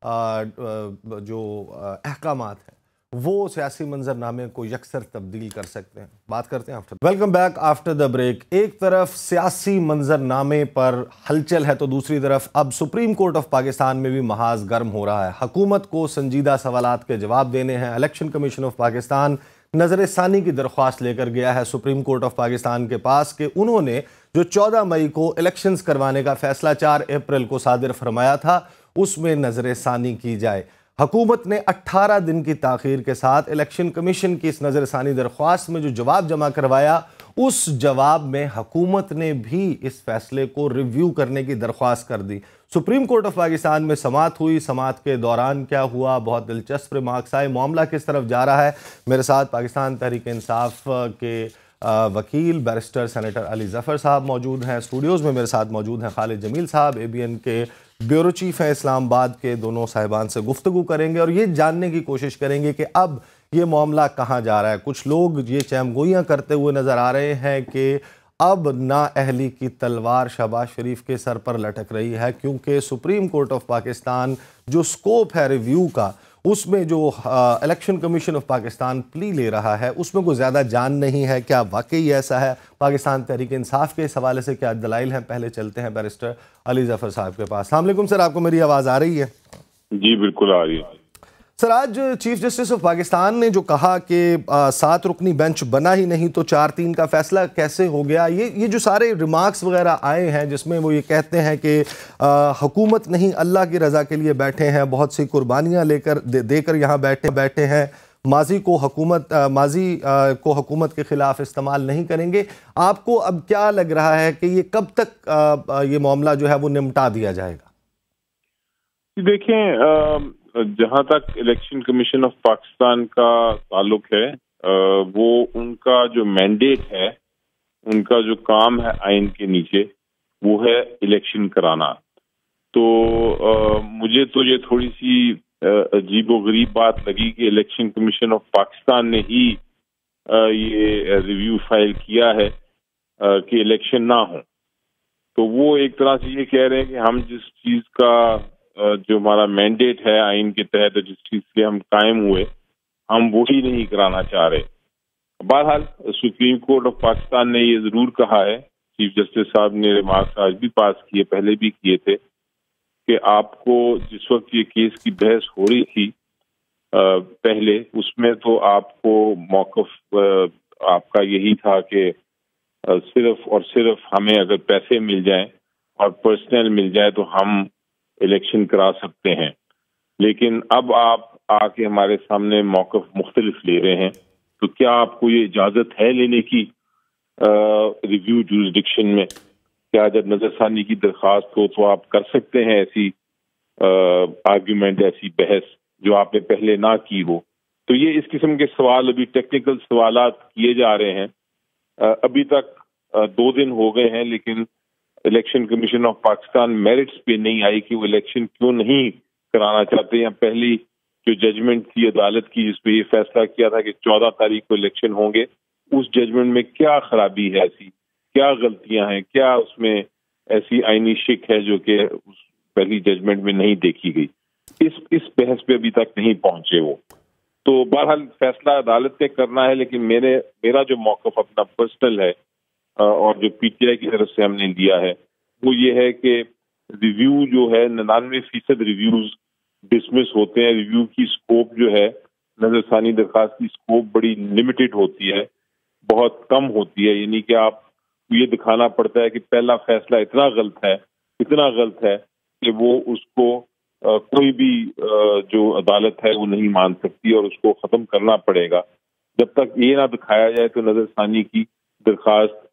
جو احکامات ہیں وہ سیاسی منظرنامے کو یکسر تبدیل کر سکتے ہیں. بات کرتے ہیں after welcome back after the break. ایک طرف سیاسی منظرنامے پر ہلچل ہے تو دوسری طرف اب سپریم کورٹ آف پاکستان میں بھی محاذ گرم ہو رہا ہے. حکومت کو سنجیدہ سوالات کے جواب دینے ہیں. الیکشن کمیشن آف پاکستان نظر ثانی کی درخواست لے کر گیا ہے سپریم کورٹ آف پاکستان کے پاس کہ انہوں نے جو چودہ مئی کو الیکشنز کروانے کا فیصلہ چار اپریل کو صادر فرمایا تھا اس میں نظر ثانی کی جائے. حکومت نے اٹھارہ دن کی تاخیر کے ساتھ الیکشن کمیشن کی اس نظر ثانی درخواست میں جو جواب جمع کروایا, اس جواب میں حکومت نے بھی اس فیصلے کو ریویو کرنے کی درخواست کر دی. سپریم کورٹ آف پاکستان میں سماعت ہوئی. سماعت کے دوران کیا ہوا, بہت دلچسپ ریمارکس آئے. معاملہ کس طرف جا رہا ہے, میرے ساتھ پاکستان تحریک انصاف کے وکیل بیرسٹر سینیٹر علی ظفر صاحب موجود ہیں. اسٹوڈیوز میں میرے ساتھ موجود ہیں خالد جمیل صاحب, اے بی این کے بیورو چیف ہیں اسلام آباد کے. دونوں صاحبان سے گفتگو کریں گے اور یہ جاننے کی کوشش کریں گے کہ اب یہ معاملہ کہاں جا رہا ہے. کچھ لوگ یہ چہم گوئیاں کرتے ہوئے نظر آ رہے ہیں کہ اب نااہلی کی تلوار شہباز شریف کے سر پر لٹک رہی ہے, کیونکہ سپریم کورٹ آف پاکستان جو سکوپ ہے ریویو کا, اس میں جو الیکشن کمیشن آف پاکستان پلی لے رہا ہے اس میں کوئی زیادہ جان نہیں ہے. کیا واقعی ایسا ہے؟ پاکستان تحریک انصاف کے اس حوالے سے کیا دلائل ہیں؟ پہلے چلتے ہیں بیرسٹر علی ظفر صاحب کے پاس. السلام علیکم سر, آپ کو میری آواز آ رہی ہے؟ جی بالکل آ رہی ہے. سر, آج چیف جسٹس آف پاکستان نے جو کہا کہ سات رکنی بینچ بنا ہی نہیں تو چار تین کا فیصلہ کیسے ہو گیا, یہ یہ جو سارے ریمارکس وغیرہ آئے ہیں جس میں وہ یہ کہتے ہیں کہ حکومت نہیں اللہ کی رضا کے لیے بیٹھے ہیں, بہت سی قربانیاں لے کر دے کر یہاں بیٹھے بیٹھے ہیں, ماضی کو حکومت ماضی کو حکومت کے خلاف استعمال نہیں کریں گے. آپ کو اب کیا لگ رہا ہے کہ یہ کب تک یہ معاملہ جو ہے وہ نمٹا دیا جائے گا؟ دیکھیں, جہاں تک الیکشن کمیشن آف پاکستان کا تعلق ہے, وہ ان کا جو مینڈیٹ ہے, ان کا جو کام ہے آئین کے نیچے, وہ ہے الیکشن کرانا. تو مجھے تو یہ تھوڑی سی عجیب و غریب بات لگی کہ الیکشن کمیشن آف پاکستان نے ہی یہ ریویو فائل کیا ہے کہ الیکشن نہ ہو. تو وہ ایک طرح سے یہ کہہ رہے ہیں کہ ہم جس چیز کا جو ہمارا مینڈیٹ ہے آئین کے تحت, جس چیز سے ہم قائم ہوئے, ہم وہی نہیں کرانا چاہ رہے. بہرحال سپریم کورٹ آف پاکستان نے یہ ضرور کہا ہے, چیف جسٹس صاحب نے ریمارکس آج بھی پاس کیے, پہلے بھی کیے تھے, کہ آپ کو جس وقت یہ کیس کی بحث ہو رہی تھی پہلے, اس میں تو آپ کو موقف آپ کا یہی تھا کہ صرف اور صرف ہمیں اگر پیسے مل جائیں اور پرسنل مل جائے تو ہم الیکشن کرا سکتے ہیں. لیکن اب آپ آ کے ہمارے سامنے موقف مختلف لے رہے ہیں, تو کیا آپ کو یہ اجازت ہے لینے کی ریویو جورسڈکشن میں؟ کیا جب نظر ثانی کی درخواست ہو تو آپ کر سکتے ہیں ایسی آرگیومنٹ, ایسی بحث جو آپ نے پہلے نہ کی ہو؟ تو یہ اس قسم کے سوال, ابھی ٹیکنیکل سوالات کیے جا رہے ہیں. ابھی تک دو دن ہو گئے ہیں, لیکن election commission of Pakistan merits پہ نہیں آئی کہ وہ الیکشن کیوں نہیں کرانا چاہتے. یا پہلی جو ججمنٹ تھی عدالت کی جس پہ یہ فیصلہ کیا تھا کہ چودہ تاریخ کو الیکشن ہوں گے, اس ججمنٹ میں کیا خرابی ہے, ایسی کیا غلطیاں ہیں, کیا اس میں ایسی آئینی شک ہے جو کہ پہلی ججمنٹ میں نہیں دیکھی گئی؟ اس اس بحث پہ ابھی تک نہیں پہنچے وہ. تو بہرحال فیصلہ عدالت نے کرنا ہے, لیکن میرے میرا جو موقف اپنا پرسنل ہے اور جو پی ٹی آئی کی طرف سے ہم نے لیا ہے, وہ یہ ہے کہ ریویو جو ہے ننانوے فیصد ریویوز ڈسمس ہوتے ہیں. ریویو کی اسکوپ جو ہے, نظر ثانی درخواست کی اسکوپ بڑی لمیٹڈ ہوتی ہے, بہت کم ہوتی ہے. یعنی کہ آپ کو یہ دکھانا پڑتا ہے کہ پہلا فیصلہ اتنا غلط ہے اتنا غلط ہے کہ وہ اس کو کوئی بھی جو عدالت ہے وہ نہیں مان سکتی اور اس کو ختم کرنا پڑے گا. جب تک یہ نہ دکھایا جائے تو نظر ثانی کی درخواست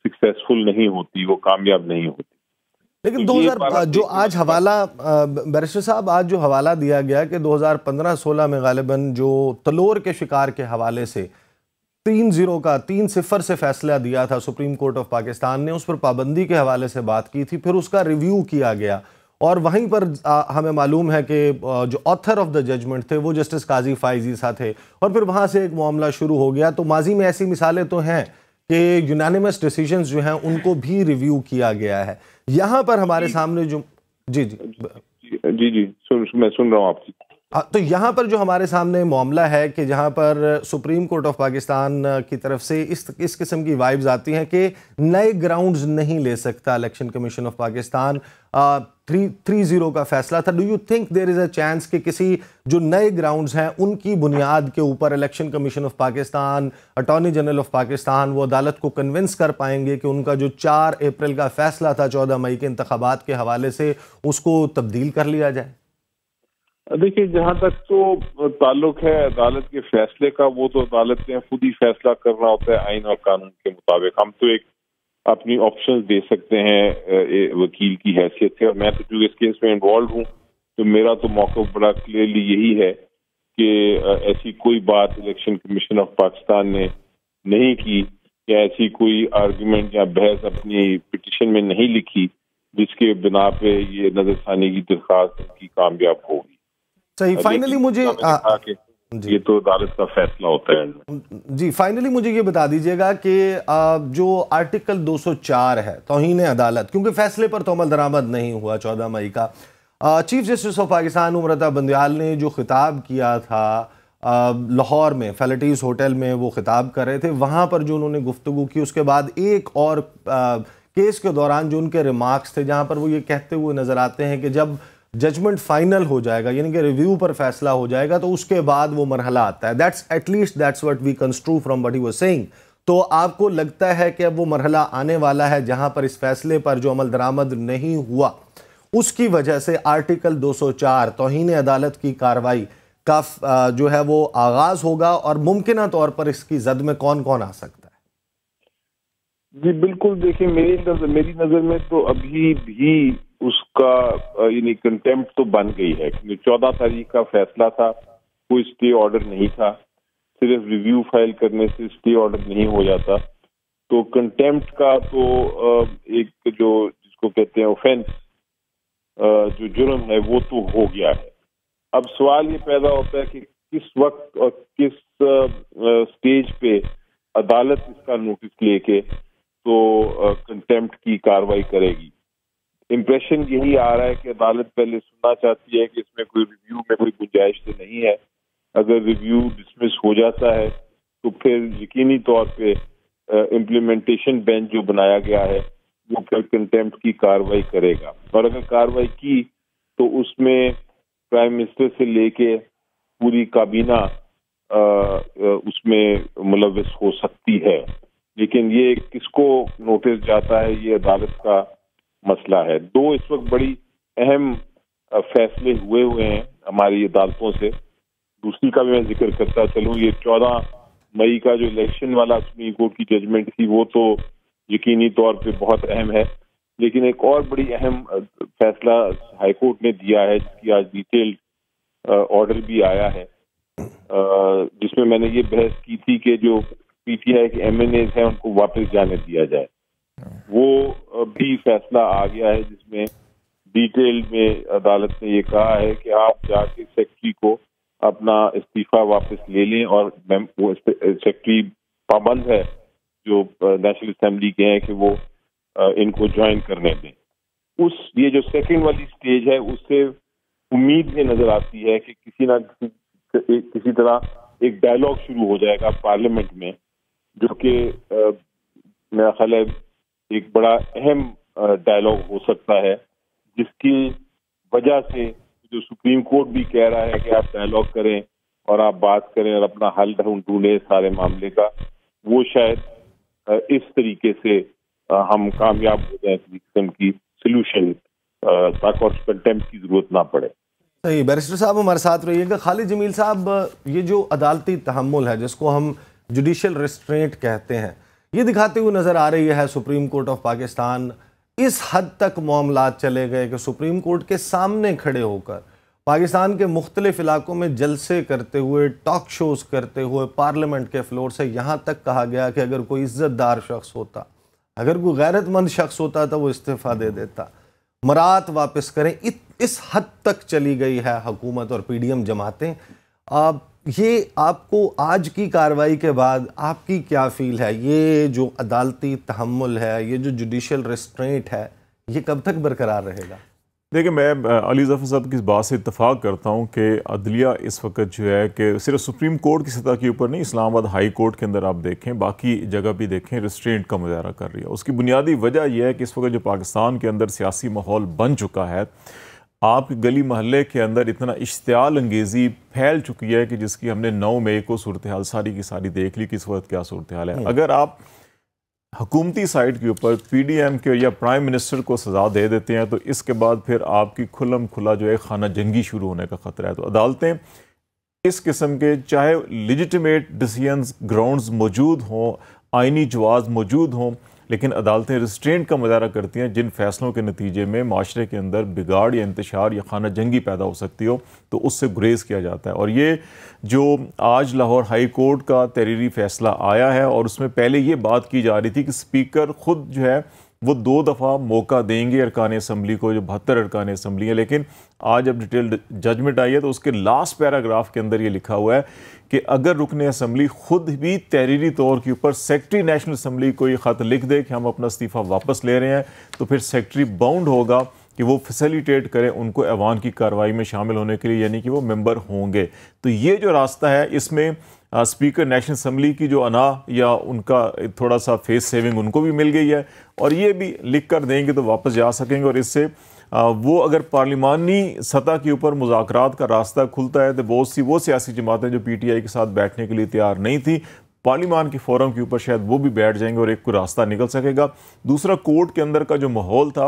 سکسیسفل نہیں ہوتی، وہ کامیاب نہیں ہوتی. لیکن دو ہزار جو آج حوالہ بیرسٹر صاحب آج جو حوالہ دیا گیا کہ دو ہزار پندرہ سولہ میں غالباً جو تلور کے شکار کے حوالے سے تین زیرو کا تین صفر سے فیصلہ دیا تھا سپریم کورٹ آف پاکستان نے، اس پر پابندی کے حوالے سے بات کی تھی، پھر اس کا ریویو کیا گیا اور وہیں پر ہمیں معلوم ہے کہ جو آتھر آف دا ججمنٹ تھے وہ جسٹس قاضی فائز عیسیٰ تھے، اور پھر وہاں سے ایک معاملہ شروع ہو گیا. تو ماضی میں ایسی مثالیں تو ہیں کہ یونانیمس ڈیسیجنز جو ہیں ان کو بھی ریویو کیا گیا ہے. یہاں پر ہمارے سامنے جو جی جی جی جی میں سن رہا ہوں آپ کی. تو یہاں پر جو ہمارے سامنے معاملہ ہے کہ جہاں پر سپریم کورٹ آف پاکستان کی طرف سے اس اس قسم کی وائبز آتی ہیں کہ نئے گراؤنڈز نہیں لے سکتا election commission of Pakistan. Three three zero کا فیصلہ تھا. Do you think there is a chance کہ کسی جو نئے گراؤنڈز ہیں ان کی بنیاد کے اوپر election commission of Pakistan, attorney general of Pakistan وہ عدالت کو کنونس کر پائیں گے کہ ان کا جو چار اپریل کا فیصلہ تھا چودہ مئی کے انتخابات کے حوالے سے اس کو تبدیل کر لیا جائے؟ دیکھیے، جہاں تک تو تعلق ہے عدالت کے فیصلے کا، وہ تو عدالت نے خود ہی فیصلہ کرنا ہوتا ہے آئین اور قانون کے مطابق. ہم تو ایک اپنی آپشنز دے سکتے ہیں وکیل کی حیثیت سے، اور میں تو جو اس کیس میں انوالوڈ ہوں تو میرا تو موقف بڑا کلیئرلی یہی ہے کہ ایسی کوئی بات الیکشن کمیشن آف پاکستان نے نہیں کی یا ایسی کوئی آرگومنٹ یا بحث اپنی پٹیشن میں نہیں لکھی جس کے بنا پہ یہ نظر ثانی کی درخواست کی کامیاب ہوگی. صحیح. فائنلی مجھے یہ تو عدالت کا فیصلہ ہوتا ہے. جی فائنلی مجھے یہ بتا دیجیے گا کہ جو آرٹیکل دو سو چار ہے توہین عدالت، کیونکہ فیصلے پر تو عمل درآمد نہیں ہوا چودہ مئی کا، chief justice of Pakistan Umar Ata Bandial نے جو خطاب کیا تھا لاہور میں فیلٹیز ہوٹل میں، وہ خطاب کر رہے تھے، وہاں پر جو انہوں نے گفتگو کی، اس کے بعد ایک اور کیس کے دوران جو ان کے ریمارکس تھے جہاں پر وہ یہ کہتے ہوئے نظر آتے ہیں کہ جب ججمنٹ فائنل ہو جائے گا، یعنی کہ ریویو پر فیصلہ ہو جائے گا، تو اس کے بعد وہ مرحلہ آتا ہے. That's at least that's what we construe from what he was saying. تو آپ کو لگتا ہے کہ اب وہ مرحلہ آنے والا ہے جہاں پر اس فیصلے پر جو عمل درآمد نہیں ہوا اس کی وجہ سے آرٹیکل دو سو چار توہین عدالت کی کارروائی کا جو ہے وہ آغاز ہوگا، اور ممکنہ طور پر اس کی زد میں کون کون آ سکتا ہے؟ جی بالکل. دیکھیں، میری نظر میری نظر میں تو ابھی بھی اس کا یعنی کنٹیمپٹ تو بن گئی ہے، کیونکہ چودہ تاریخ کا فیصلہ تھا، کوئی اسٹے آرڈر نہیں تھا، صرف ریویو فائل کرنے سے اسٹے آرڈر نہیں ہو جاتا. تو کنٹیمپٹ کا تو ایک جو جس کو کہتے ہیں اوفینس، جو جرم ہے وہ تو ہو گیا ہے. اب سوال یہ پیدا ہوتا ہے کہ کس وقت اور کس سٹیج پہ عدالت اس کا نوٹس لے کے تو کنٹیمپٹ کی کاروائی کرے گی. امپریشن یہی آ رہا ہے کہ عدالت پہلے سننا چاہتی ہے کہ اس میں کوئی ریویو میں کوئی گنجائش تو نہیں ہے. اگر ریویو ڈسمس ہو جاتا ہے تو پھر یقینی طور پہ امپلیمنٹیشن بینچ جو بنایا گیا ہے وہ پھر کنٹیمپٹ کی کاروائی کرے گا، اور اگر کاروائی کی تو اس میں پرائم منسٹر سے لے کے پوری کابینہ اس میں ملوث ہو سکتی ہے. لیکن یہ کس کو نوٹس جاتا ہے یہ عدالت کا مسئلہ ہے. دو اس وقت بڑی اہم فیصلے ہوئے ہوئے ہیں ہماری عدالتوں سے. دوسری کا بھی میں ذکر کرتا چلوں، یہ چودہ مئی کا جو الیکشن والا سپریم کورٹ کی ججمنٹ تھی وہ تو یقینی طور پہ بہت اہم ہے، لیکن ایک اور بڑی اہم فیصلہ ہائی کورٹ نے دیا ہے جس کی آج ڈیٹیلڈ آرڈر بھی آیا ہے، جس میں میں نے یہ بحث کی تھی کہ جو پی ٹی آئی کے ایم این ایز ہیں ان کو واپس جانے دیا جائے. وہ بھی فیصلہ آ گیا ہے جس میں ڈیٹیل میں عدالت نے یہ کہا ہے کہ آپ جا کے سیکرٹری کو اپنا استعفیٰ واپس لے لیں، اور وہ سیکرٹری پابند ہے جو نیشنل اسمبلی کے ہیں کہ وہ ان کو جوائن کرنے دیں. اس یہ جو سیکنڈ والی سٹیج ہے اس سے امید یہ نظر آتی ہے کہ کسی نہ کسی کسی طرح ایک ڈائلاگ شروع ہو جائے گا پارلیمنٹ میں، جو کہ میرا خیال ہے ایک بڑا اہم ڈائلاگ ہو سکتا ہے، جس کی وجہ سے جو سپریم کورٹ بھی کہہ رہا ہے کہ آپ ڈائلاگ کریں اور آپ بات کریں اور اپنا حل ڈھونڈیں سارے معاملے کا، وہ شاید اس طریقے سے ہم کامیاب ہو جائیں کسی قسم کی سلوشن تک اور کنٹیمپٹ کی ضرورت نہ پڑے. صحیح. بیرسٹر صاحب ہمارے ساتھ رہیے گا. خالد جمیل صاحب، یہ جو عدالتی تحمل ہے جس کو ہم جوڈیشل ریسٹرینٹ کہتے ہیں، یہ دکھاتے ہوئے نظر آ رہی ہے سپریم کورٹ آف پاکستان اس حد تک معاملات چلے گئے کہ سپریم کورٹ کے سامنے کھڑے ہو کر پاکستان کے مختلف علاقوں میں جلسے کرتے ہوئے، ٹاک شوز کرتے ہوئے، پارلیمنٹ کے فلور سے یہاں تک کہا گیا کہ اگر کوئی عزت دار شخص ہوتا، اگر کوئی غیرت مند شخص ہوتا تو وہ استعفیٰ دے دیتا، مرات واپس کریں۔ اس حد تک چلی گئی ہے حکومت اور پی ڈی ایم جماعتیں۔ اب یہ آپ کو آج کی کارروائی کے بعد آپ کی کیا فیل ہے؟ یہ جو عدالتی تحمل ہے، یہ جو جوڈیشل ریسٹرینٹ ہے، یہ کب تک برقرار رہے گا؟ دیکھیں، میں علی ظفر صاحب کی اس بات سے اتفاق کرتا ہوں کہ عدلیہ اس وقت جو ہے کہ صرف سپریم کورٹ کی سطح کے اوپر نہیں، اسلام آباد ہائی کورٹ کے اندر آپ دیکھیں، باقی جگہ بھی دیکھیں، ریسٹرینٹ کا مظاہرہ کر رہی ہے۔ اس کی بنیادی وجہ یہ ہے کہ اس وقت جو پاکستان کے اندر سیاسی ماحول بن چکا ہے، آپ کی گلی محلے کے اندر اتنا اشتعال انگیزی پھیل چکی ہے کہ جس کی ہم نے نو مئی کو صورتحال ساری کی ساری دیکھ لی کہ اس وقت کیا صورتحال ہے۔ اگر آپ حکومتی سائٹ کے اوپر پی ڈی ایم کے یا پرائم منسٹر کو سزا دے دیتے ہیں تو اس کے بعد پھر آپ کی کھلم کھلا جو ہے خانہ جنگی شروع ہونے کا خطرہ ہے۔ تو عدالتیں اس قسم کے چاہے لیجیٹیمیٹ ڈیسیژنز گراؤنڈز موجود ہوں، آئینی جواز موجود ہوں، لیکن عدالتیں ریسٹرینٹ کا مظاہرہ کرتی ہیں جن فیصلوں کے نتیجے میں معاشرے کے اندر بگاڑ یا انتشار یا خانہ جنگی پیدا ہو سکتی ہو تو اس سے گریز کیا جاتا ہے۔ اور یہ جو آج لاہور ہائی کورٹ کا تحریری فیصلہ آیا ہے، اور اس میں پہلے یہ بات کی جا رہی تھی کہ اسپیکر خود جو ہے وہ دو دفعہ موقع دیں گے ارکان اسمبلی کو، جو بہتر ارکان اسمبلی ہیں، لیکن آج جب ڈیٹیل ججمنٹ آئی ہے تو اس کے لاسٹ پیراگراف کے اندر یہ لکھا ہوا ہے کہ اگر رکن اسمبلی خود بھی تحریری طور کے اوپر سیکرٹری نیشنل اسمبلی کو یہ خط لکھ دے کہ ہم اپنا استعفیٰ واپس لے رہے ہیں تو پھر سیکرٹری باؤنڈ ہوگا کہ وہ فیسیلیٹیٹ کرے ان کو ایوان کی کارروائی میں شامل ہونے کے لیے، یعنی کہ وہ ممبر ہوں گے۔ تو یہ جو راستہ ہے، اس میں اسپیکر نیشنل اسمبلی کی جو انا یا ان کا تھوڑا سا فیس سیونگ ان کو بھی مل گئی ہے، اور یہ بھی لکھ کر دیں گے تو واپس جا سکیں گے۔ اور اس سے وہ اگر پارلیمانی سطح کے اوپر مذاکرات کا راستہ کھلتا ہے تو بہت سی وہ سیاسی جماعتیں جو پی ٹی آئی کے ساتھ بیٹھنے کے لیے تیار نہیں تھی، پارلیمان کے فورم کے اوپر شاید وہ بھی بیٹھ جائیں گے اور ایک کوئی راستہ نکل سکے گا۔ دوسرا، کورٹ کے اندر کا جو ماحول تھا،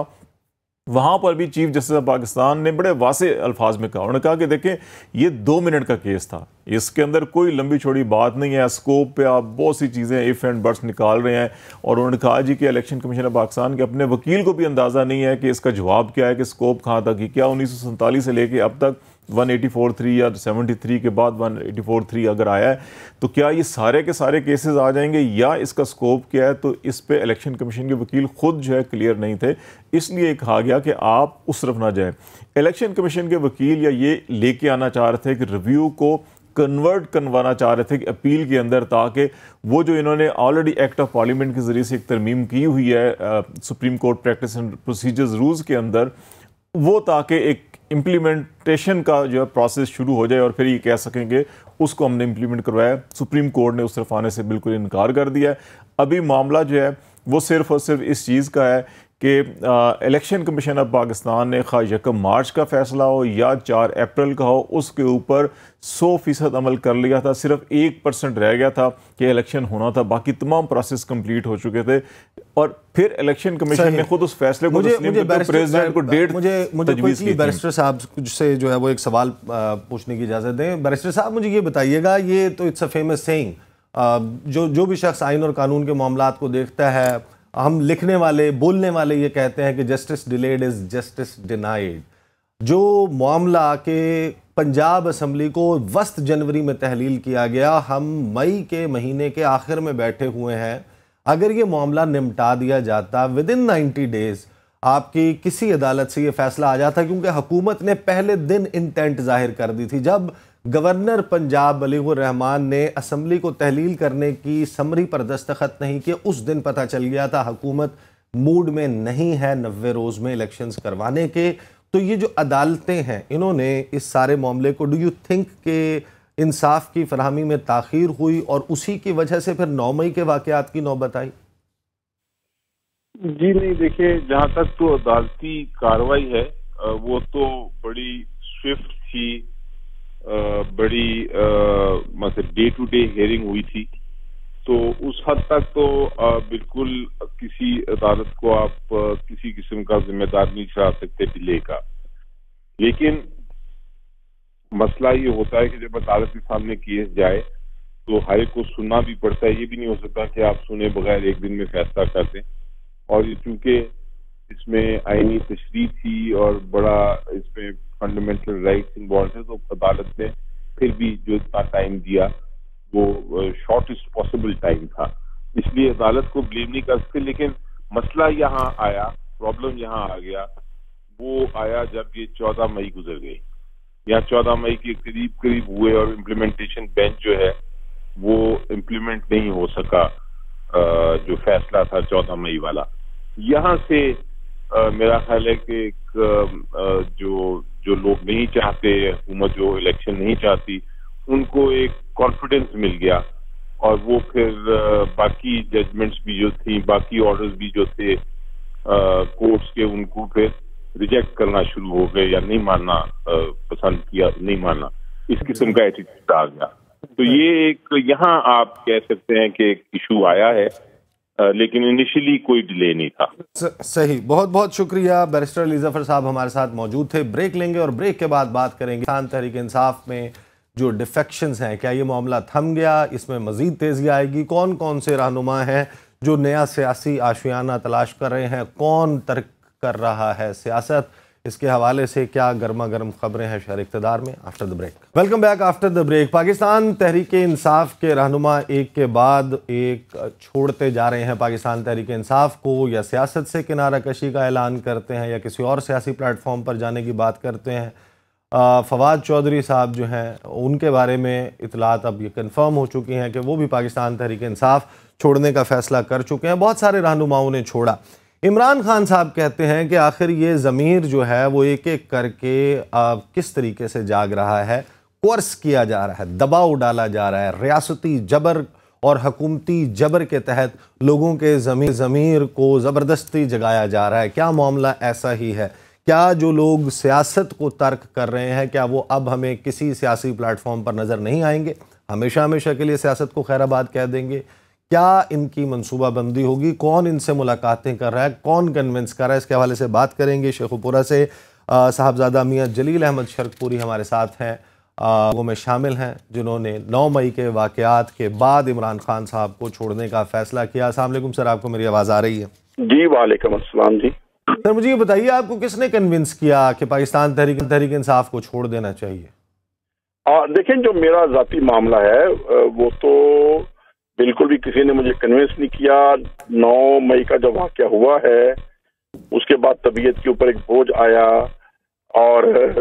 وہاں پر بھی چیف جسٹس آف پاکستان نے بڑے واضح الفاظ میں کہا، انہوں نے کہا کہ دیکھیں یہ دو منٹ کا کیس تھا، اس کے اندر کوئی لمبی چوڑی بات نہیں ہے، اسکوپ پہ آپ بہت سی چیزیں ایف اینڈ بٹس نکال رہے ہیں۔ اور انہوں نے کہا جی کہ الیکشن کمیشن آف پاکستان کے اپنے وکیل کو بھی اندازہ نہیں ہے کہ اس کا جواب کیا ہے، کہ اسکوپ کہاں تک ہی کیا انیس سو سینتالیس سے لے کے اب تک ون ایٹی فور تھری یا سیونٹی تھری کے بعد ون ایٹی فور تھری اگر آیا ہے تو کیا یہ سارے کے سارے کیسز آ جائیں گے، یا اس کا اسکوپ کیا ہے؟ تو اس پہ الیکشن کمیشن کے وکیل خود جو ہے کلیئر نہیں تھے، اس لیے کہا گیا کہ آپ اس طرف نہ جائیں۔ الیکشن کمیشن کے وکیل یا یہ لے کے آنا چاہ رہے تھے کہ ریویو کو کنورٹ کروانا چاہ رہے تھے کہ اپیل کے اندر، تاکہ وہ جو انہوں نے آلریڈی ایکٹ آف پارلیمنٹ کے ذریعے سے ایک ترمیم کی ہوئی ہے supreme court practice and procedures rules کے اندر، وہ تاکہ ایک امپلیمنٹیشن کا جو ہے پروسیس شروع ہو جائے اور پھر یہ کہہ سکیں کہ اس کو ہم نے امپلیمنٹ کروایا۔ سپریم کورٹ نے اس طرف آنے سے بالکل انکار کر دیا ہے۔ ابھی معاملہ جو ہے وہ صرف اور صرف اس چیز کا ہے کہ الیکشن کمیشن آف پاکستان نے خواہ یکم مارچ کا فیصلہ ہو یا چار اپریل کا ہو، اس کے اوپر سو فیصد عمل کر لیا تھا، صرف ایک پرسنٹ رہ گیا تھا کہ الیکشن ہونا تھا، باقی تمام پروسیس کمپلیٹ ہو چکے تھے۔ اور پھر الیکشن کمیشن نے خود اس فیصلے کو تسلیم کیا، پریزیڈنٹ کو ڈیٹ تجویز کی۔ بیرسٹر صاحب سے جو ہے وہ ایک سوال پوچھنے کی اجازت دیں۔ بیرسٹر صاحب مجھے یہ بتائیے گا، یہ تو اٹس اے فیمس سیئنگ، جو جو بھی شخص آئین اور قانون کے معاملات کو دیکھتا ہے، ہم لکھنے والے بولنے والے یہ کہتے ہیں کہ justice delayed is justice denied. جو معاملہ کہ پنجاب اسمبلی کو وسط جنوری میں تحلیل کیا گیا، ہم مئی کے مہینے کے آخر میں بیٹھے ہوئے ہیں، اگر یہ معاملہ نمٹا دیا جاتا ود ان نائنٹی ڈیز، آپ کی کسی عدالت سے یہ فیصلہ آ جاتا، کیونکہ حکومت نے پہلے دن انٹینٹ ظاہر کر دی تھی جب گورنر پنجاب بلیغ الرحمان نے اسمبلی کو تحلیل کرنے کی سمری پر دستخط نہیں کیے، اس دن پتہ چل گیا تھا حکومت موڈ میں نہیں ہے نوے روز میں الیکشنز کروانے کے۔ تو یہ جو عدالتیں ہیں، انہوں نے اس سارے معاملے کو، ڈو یو تھنک کہ انصاف کی فراہمی میں تاخیر ہوئی اور اسی کی وجہ سے پھر نو مئی کے واقعات کی نوبت آئی؟ جی نہیں، دیکھیں جہاں تک تو عدالتی کارروائی ہے وہ تو بڑی سوئفٹ تھی، بڑی مطلب ڈے ٹو ڈے ہیئرنگ ہوئی تھی، تو اس حد تک تو بالکل کسی عدالت کو آپ کسی قسم کا ذمہ دار نہیں ٹھہرا سکتے ڈیلے کا۔ لیکن مسئلہ یہ ہوتا ہے کہ جب عدالت کے سامنے کیس جائے تو ہائی کو سننا بھی پڑتا ہے. یہ بھی نہیں ہو سکتا کہ آپ سنے بغیر ایک دن میں فیصلہ کر دیں. اور یہ چونکہ اس میں آئینی تشریح تھی اور بڑا اس میں فنڈامنٹل رائٹس انوالو ہے، تو عدالت نے پھر بھی جو اتنا ٹائم دیا وہ شارٹیسٹ پاسبل ٹائم تھا. اس لیے عدالت کو بلیم نہیں کر سکتے. لیکن مسئلہ یہاں آیا، پرابلم یہاں آ گیا، وہ آیا جب یہ چودہ مئی گزر گئی. یا چودہ مئی کے قریب قریب ہوئے اور امپلیمنٹیشن بینچ جو ہے وہ امپلیمنٹ نہیں ہو سکا جو فیصلہ تھا چودہ مئی والا. یہاں سے میرا خیال ہے کہ ایک جو جو لوگ نہیں چاہتے، حکومت جو الیکشن نہیں چاہتی، ان کو ایک کانفیڈنس مل گیا، اور وہ پھر باقی ججمنٹس بھی جو تھیں، باقی آرڈرز بھی جو تھے کورٹس کے، ان کو پھر ریجیکٹ کرنا شروع ہو گئے یا نہیں ماننا پسند کیا، نہیں ماننا، اس قسم کا ایٹیٹیوڈ آ گیا. تو یہ ایک یہاں آپ کہہ سکتے ہیں کہ ایک ایشو آیا ہے، لیکن انیشلی کوئی ڈیلے نہیں تھا. صحیح. بہت بہت شکریہ. بیرسٹر علی ظفر صاحب ہمارے ساتھ موجود تھے. بریک لیں گے اور بریک کے بعد بات کریں گے کسان تحریک انصاف میں جو ڈیفیکشنز ہیں، کیا یہ معاملہ تھم گیا، اس میں مزید تیزی آئے گی، کون کون سے رہنما ہیں جو نیا سیاسی آشیانہ تلاش کر رہے ہیں، کون ترک کر رہا ہے سیاست، اس کے حوالے سے کیا گرما گرم خبریں ہیں شہر اقتدار میں. After the break. Welcome back after the break. Pakistan Tehreek Insaf کے رہنما ایک کے بعد ایک چھوڑتے جا رہے ہیں پاکستان تحریک انصاف کو، یا سیاست سے کنارہ کشی کا اعلان کرتے ہیں، یا کسی اور سیاسی پلیٹ فارم پر جانے کی بات کرتے ہیں. فواد چودھری صاحب جو ہیں، ان کے بارے میں اطلاعات اب یہ کنفرم ہو چکی ہیں کہ وہ بھی پاکستان تحریک انصاف چھوڑنے کا فیصلہ کر چکے ہیں. بہت سارے رہنماؤں نے چھوڑا. عمران خان صاحب کہتے ہیں کہ آخر یہ ضمیر جو ہے وہ ایک ایک کر کے کس طریقے سے جاگ رہا ہے، کورس کیا جا رہا ہے، دباؤ ڈالا جا رہا ہے، ریاستی جبر اور حکومتی جبر کے تحت لوگوں کے ضمیر ضمیر کو زبردستی جگایا جا رہا ہے. کیا معاملہ ایسا ہی ہے؟ کیا جو لوگ سیاست کو ترک کر رہے ہیں، کیا وہ اب ہمیں کسی سیاسی پلیٹ فارم پر نظر نہیں آئیں گے، ہمیشہ ہمیشہ کے لیے سیاست کو خیر آباد کہہ دیں گے؟ کیا ان کی منصوبہ بندی ہوگی؟ کون ان سے ملاقاتیں کر رہا ہے؟ کون کنونس کر رہا ہے؟ اس کے حوالے سے بات کریں گے. شیخو پورہ سے صاحبزادہ میاں جلیل احمد شرک پوری ہمارے ساتھ ہیں، وہ میں شامل ہیں جنہوں نے نو مئی کے واقعات کے بعد عمران خان صاحب کو چھوڑنے کا فیصلہ کیا. السلام علیکم سر، آپ کو میری آواز آ رہی ہے؟ جی وعلیکم السلام. جی سر، مجھے یہ بتائیے آپ کو کس نے کنونس کیا کہ پاکستان تحریک تحریک انصاف کو چھوڑ دینا چاہیے؟ دیکھیں، جو میرا ذاتی معاملہ ہے وہ تو بالکل بھی کسی نے مجھے کنوینس نہیں کیا. نو مئی کا جو واقعہ ہوا ہے اس کے بعد طبیعت کے اوپر ایک بوجھ آیا اور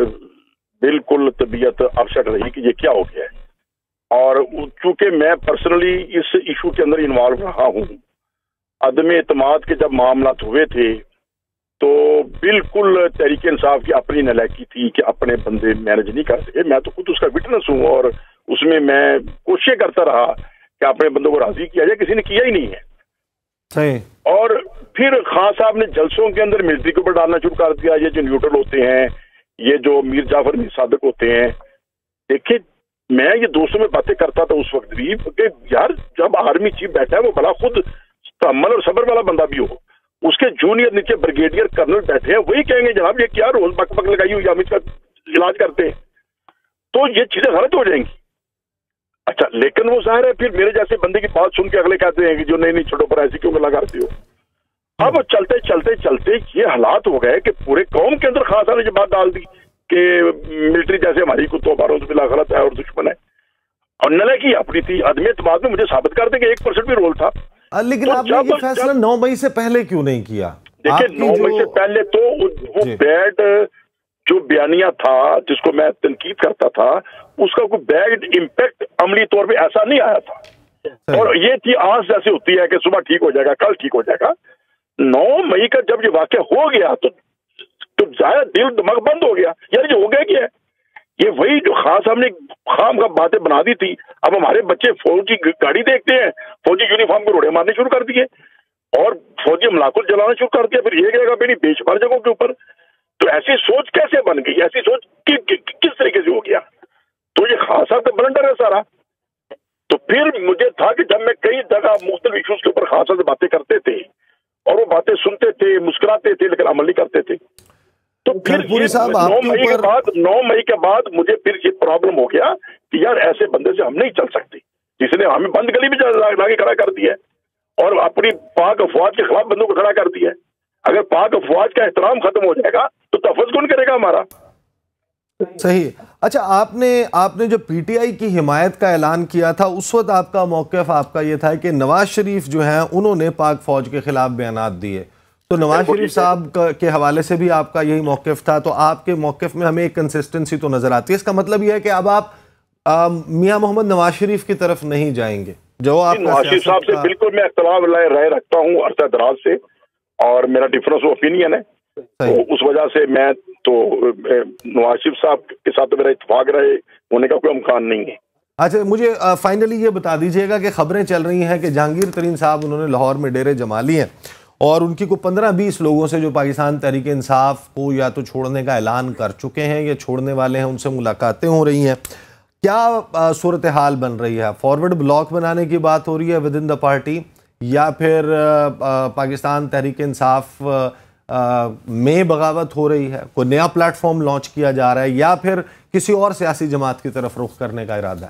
بالکل طبیعت اپسٹ رہی کہ یہ کیا ہو گیا ہے. اور چونکہ میں پرسنلی اس ایشو کے اندر انوالو رہا ہوں، عدم اعتماد کے جب معاملات ہوئے تھے تو بالکل تحریک انصاف کی اپنی نالائکی تھی کہ اپنے بندے مینج نہیں کرتے. میں تو خود اس کا وٹنس ہوں اور اس میں میں کوششیں کرتا رہا کہ اپنے بندوں کو راضی کیا جائے، کسی نے کیا ہی نہیں ہے. صحیح. اور پھر خان صاحب نے جلسوں کے اندر ملٹری کے اوپر ڈالنا شروع کر دیا. یہ جو نیوٹرل ہوتے ہیں، یہ جو میر جعفر میر صادق ہوتے ہیں، دیکھیں میں یہ دوستوں میں باتیں کرتا تھا اس وقت بھی کہ یار جب آرمی چیف بیٹھا ہے وہ بڑا خود تحمل اور صبر والا بندہ بھی ہو، اس کے جونیئر نیچے بریگیڈیئر کرنل بیٹھے ہیں، وہی کہیں گے جناب یہ کیا روز بک بک لگائی ہوئی ہم اس کا علاج کرتے ہیں، تو یہ چیزیں غلط ہو جائیں گی. اچھا، لیکن وہ ظاہر ہے پھر میرے جیسے بندے کی بات سن کے اگلے کہتے ہیں کہ جو نہیں نہیں چھوڑو پر ایسی کیوں گلا کرتے ہو. اب چلتے چلتے چلتے یہ حالات ہو گئے کہ پورے قوم کے اندر خاص نے یہ بات ڈال دی کہ ملٹری جیسے ہماری کو تو باروں سے بلا غلط ہے اور دشمن ہے، اور نلے کی اپنی تھی. عدم اعتماد میں مجھے ثابت کر دیں کہ ایک پرسنٹ بھی رول تھا. لیکن آپ نے یہ فیصلہ نو مئی سے پہلے کیوں نہیں کیا؟ دیکھیں، نو مئی سے پہلے تو وہ بیڈ جو بیانیہ تھا جس کو میں تنقید کرتا تھا اس کا کوئی بیڈ امپیکٹ عملی طور پہ ایسا نہیں آیا تھا، اور یہ تھی آس جیسے ہوتی ہے کہ صبح ٹھیک ہو جائے گا، کل ٹھیک ہو جائے گا. نو مئی کا جب یہ واقعہ ہو گیا تو تو ظاہر دل دماغ بند ہو گیا، یار یہ ہو گیا کیا ہے. یہ وہی جو خاص ہم نے خام کا باتیں بنا دی تھی. اب ہمارے بچے فوجی گاڑی دیکھتے ہیں، فوجی یونیفارم کو روڑے مارنے شروع کر دیے اور فوجی ملاقات جلانا شروع کر دیا. پھر یہ گا میری بے شمار جگہوں کے اوپر. تو ایسی سوچ کیسے بن گئی؟ ایسی سوچ کس طریقے سے ہو گیا؟ تو یہ خاص صاحب کا بلنڈر ہے سارا. تو پھر مجھے تھا کہ جب میں کئی جگہ مختلف ایشوز کے اوپر خاص سے باتیں کرتے تھے اور وہ باتیں سنتے تھے، مسکراتے تھے، لیکن عمل نہیں کرتے تھے. تو پھر نو مئی کے بعد نو مئی کے بعد مجھے پھر یہ پرابلم ہو گیا کہ یار ایسے بندے سے ہم نہیں چل سکتے. जिसने हमें बंद गली में लाके खड़ा कर दिया है और अपनी पाक अफवाज के खिलाफ बंदों को खड़ा कर दिया है। अगर पाक अफवाज का एहतराम खत्म हो जाएगा तो तहफ़्फ़ुज़ कौन करेगा हमारा? सही। अच्छा, आपने आपने जब पीटीआई की हिमायत का ऐलान किया था उस वक्त आपका मौक़िफ़ आपका ये था कि नवाज शरीफ जो हैं उन्होंने पाक फ़ौज के खिलाफ बयानात दिए, तो नवाज शरीफ साहब के हवाले से भी आपका यही मौक़िफ़ था, तो आपके मौक़िफ़ में हमें एक कंसिस्टेंसी तो नज़र आती है। इसका मतलब यह है कि अब आप मियां मोहम्मद नवाज शरीफ की तरफ नहीं जाएंगे जो आप नवाज शरीफ साहब से बिल्कुल मैं इख्तिलाफ राय रखता हूँ अरसा दराज से, और मेरा डिफरेंस ऑफ ओपिनियन है, तो उस वजह से मैं तो नवाज शरीफ साहब के साथ तो मेरा इत्तेफाक रहे होने का कोई इम्कान नहीं है। अच्छा, मुझे फाइनली ये बता दीजिएगा कि खबरें चल रही हैं कि जहांगीर तरीन साहब उन्होंने लाहौर में डेरे जमा लिए हैं और उनकी को पंद्रह बीस लोगों से जो पाकिस्तान तहरीक इंसाफ को या तो छोड़ने का ऐलान कर चुके हैं या छोड़ने वाले हैं, उनसे मुलाकातें हो रही हैं। क्या सूरत हाल बन रही है? फॉरवर्ड ब्लॉक बनाने की बात हो रही है विद इन द पार्टी, या फिर आ, आ, पाकिस्तान तहरीक इंसाफ आ, में बगावत हो रही है, कोई नया प्लेटफॉर्म लॉन्च किया जा रहा है, या फिर किसी और सियासी जमात की तरफ रुख करने का इरादा है?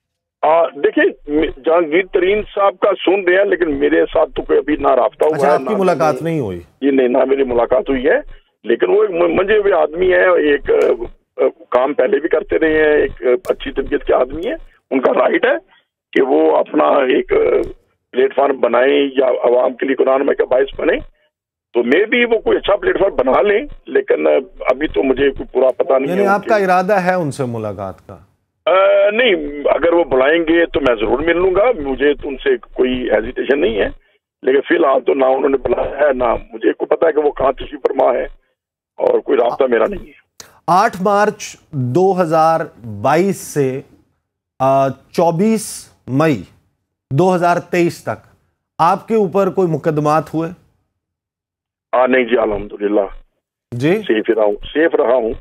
देखिए, जहांगीर तरीन साहब का सुन रहे हैं, लेकिन मेरे साथ तो कोई अभी ना राब्ता हुआ है। आपकी मुलाकात नहीं हुई? ये नहीं, ना मेरी मुलाकात हुई है, लेकिन वो एक मंजे हुए आदमी है, एक काम पहले भी करते रहे हैं, एक अच्छी तबीयत के आदमी है, उनका राइट है कि वो अपना एक प्लेटफॉर्म बनाए या आवाम के लिए कुरान में का बायस बने, तो मे भी वो कोई अच्छा प्लेटफॉर्म बना लें, लेकिन अभी तो मुझे पूरा पता नहीं है। आपका इरादा है उनसे मुलाकात का? आ, नहीं, अगर वो बुलाएंगे तो मैं जरूर मिल लूंगा, मुझे तो उनसे कोई हेजिटेशन नहीं है, लेकिन फिलहाल तो ना उन्होंने बुलाया है, ना मुझे को पता है कि वो कहाँ तशरीफ फरमा है, और कोई रास्ता मेरा नहीं है। आठ मार्च दो हज़ार बाईस से चौबीस मई दो हज़ार तेईस तक आपके ऊपर कोई मुकदमात हुए? हाँ नहीं जी, अल्हम्दुलिल्लाह जी सेफ रहा हूँ, सेफ रहा हूँ,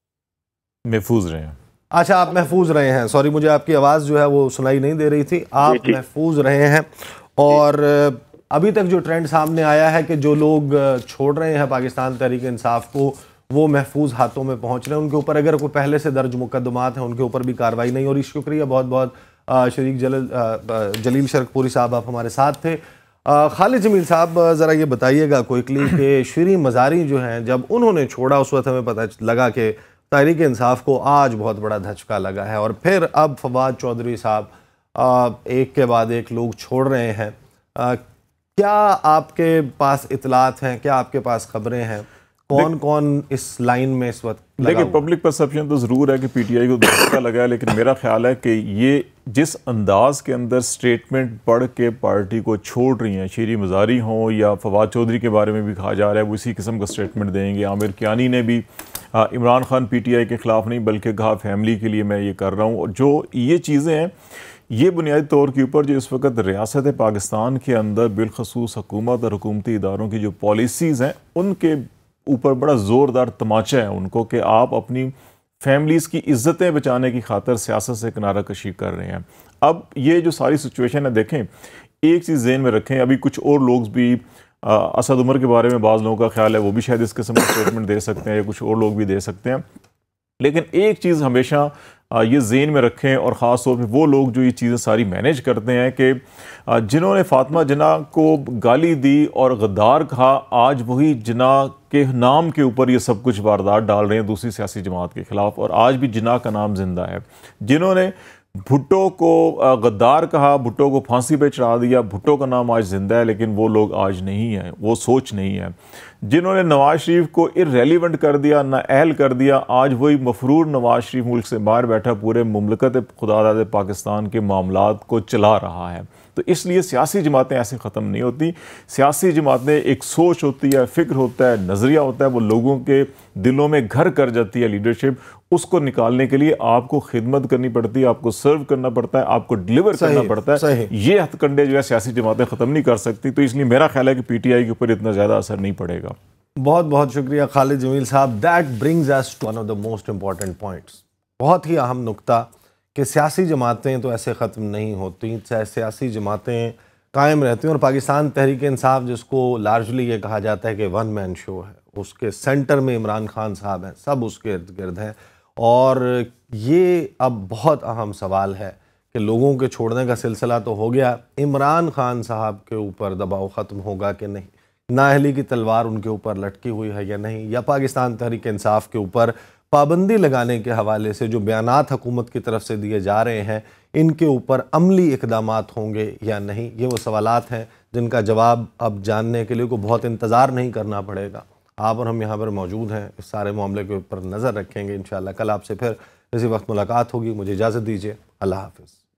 महफूज रहे हैं। अच्छा, आप महफूज रहे हैं। सॉरी, मुझे आपकी आवाज़ जो है वो सुनाई नहीं दे रही थी। आप महफूज रहे हैं, और अभी तक जो ट्रेंड सामने आया है कि जो लोग छोड़ रहे हैं पाकिस्तान तहरीक इंसाफ को, वो महफूज हाथों में पहुंच रहे हैं, उनके ऊपर अगर कोई पहले से दर्ज मुकदमात हैं उनके ऊपर भी कार्रवाई नहीं हो रही। शुक्रिया बहुत बहुत शरीक जलील जलील शरकपुरी साहब, आप हमारे साथ थे। खालिद जमील साहब, ज़रा ये बताइएगा क्विकली कि शिरीन मज़ारी जो हैं, जब उन्होंने छोड़ा उस वक्त हमें पता लगा कि तहरीक इंसाफ को आज बहुत बड़ा धचका लगा है, और फिर अब फवाद चौधरी साहब एक के बाद एक लोग छोड़ रहे हैं। क्या आपके पास इतलात हैं, क्या आपके पास खबरें हैं, कौन कौन इस लाइन में इस वक्त? देखिए, पब्लिक परसेप्शन तो ज़रूर है कि पीटीआई को धक्का लगा है, लेकिन मेरा ख्याल है कि ये जिस अंदाज के अंदर स्टेटमेंट पढ़ के पार्टी को छोड़ रही हैं, शिरीन मज़ारी हों या फवाद चौधरी के बारे में भी कहा जा रहा है वो इसी किस्म का स्टेटमेंट देंगे। आमिर कियानी ने भी आ, इमरान खान पीटीआई के ख़िलाफ़ नहीं बल्कि कहा फैमिली के लिए मैं ये कर रहा हूँ। जो ये चीज़ें हैं, ये बुनियादी तौर के ऊपर जो इस वक्त रियासत पाकिस्तान के अंदर बिलखसूस हुकूमत और हुकूमती इदारों की जो पॉलिसीज़ हैं उनके ऊपर बड़ा ज़ोरदार तमाचा है उनको, कि आप अपनी फैमिलीज़ की इज़्ज़तें बचाने की खातर सियासत से किनारा कशी कर रहे हैं। अब ये जो सारी सिचुएशन है, देखें, एक चीज़ ज़हन में रखें, अभी कुछ और लोग भी आ, असद उमर के बारे में बाज़ लोगों का ख्याल है वो भी शायद इस किस्म का स्टेटमेंट दे सकते हैं, या कुछ और लोग भी दे सकते हैं, लेकिन एक चीज़ हमेशा ये ज़हन में रखें, और ख़ास तौर पे वो लोग जो ये चीज़ें सारी मैनेज करते हैं, कि जिन्होंने फ़ातिमा जिन्ना को गाली दी और गद्दार कहा, आज वही जिन्ना के नाम के ऊपर ये सब कुछ वारदात डाल रहे हैं दूसरी सियासी जमात के ख़िलाफ़, और आज भी जिन्ना का नाम ज़िंदा है। जिन्होंने भुट्टो को गद्दार कहा, भुट्टो को फांसी पे चढ़ा दिया, भुट्टो का नाम आज ज़िंदा है, लेकिन वो लोग आज नहीं हैं, वो सोच नहीं है। जिन्होंने नवाज शरीफ को इररेलीवेंट कर दिया, नाअहल कर दिया, आज वही मफरूर नवाज शरीफ मुल्क से बाहर बैठा पूरे मुमलकत खुदादाद पाकिस्तान के मामलात को चला रहा है। तो इसलिए सियासी जमातें ऐसे ख़त्म नहीं होती। सियासी जमातें एक सोच होती है, फ़िक्र होता है, नज़रिया होता है, वो लोगों के दिलों में घर कर जाती है लीडरशिप। उसको निकालने के लिए आपको खिदमत करनी पड़ती है, आपको सर्व करना पड़ता है, आपको डिलीवर करना पड़ता है। ये हथकंडे जो है सियासी जमातें ख़त्म नहीं कर सकती। तो इसलिए मेरा ख्याल है कि पीटीआई के ऊपर इतना ज़्यादा असर नहीं पड़ेगा। बहुत बहुत शुक्रिया खालिद जमील साहब। That brings us to one of the most important points. बहुत ही अहम नुक्ता कि सियासी जमातें तो ऐसे ख़त्म नहीं होती, सियासी जमातें कायम रहती हैं, और पाकिस्तान तहरीक इंसाफ, जिसको लार्जली ये कहा जाता है कि वन मैन शो है, उसके सेंटर में इमरान खान साहब हैं, सब उसके इर्द गिर्द हैं। और ये अब बहुत अहम सवाल है کہ لوگوں کے چھوڑنے کا سلسلہ تو ہو گیا، عمران خان صاحب کے اوپر دباؤ ختم ہوگا کہ نہیں، نااہلی کی تلوار ان کے اوپر لٹکی ہوئی ہے یا نہیں، یا پاکستان تحریک انصاف کے اوپر پابندی لگانے کے حوالے سے جو بیانات حکومت کی طرف سے دیے جا رہے ہیں ان کے اوپر عملی اقدامات ہوں گے یا نہیں، یہ وہ سوالات ہیں جن کا جواب اب جاننے کے لیے کو بہت انتظار نہیں کرنا پڑے گا۔ آپ اور ہم یہاں پر موجود ہیں، اس سارے معاملے کے اوپر نظر رکھیں گے انشاءاللہ۔ کل آپ سے پھر اسی وقت ملاقات ہوگی، مجھے اجازت دیجیے، اللہ حافظ۔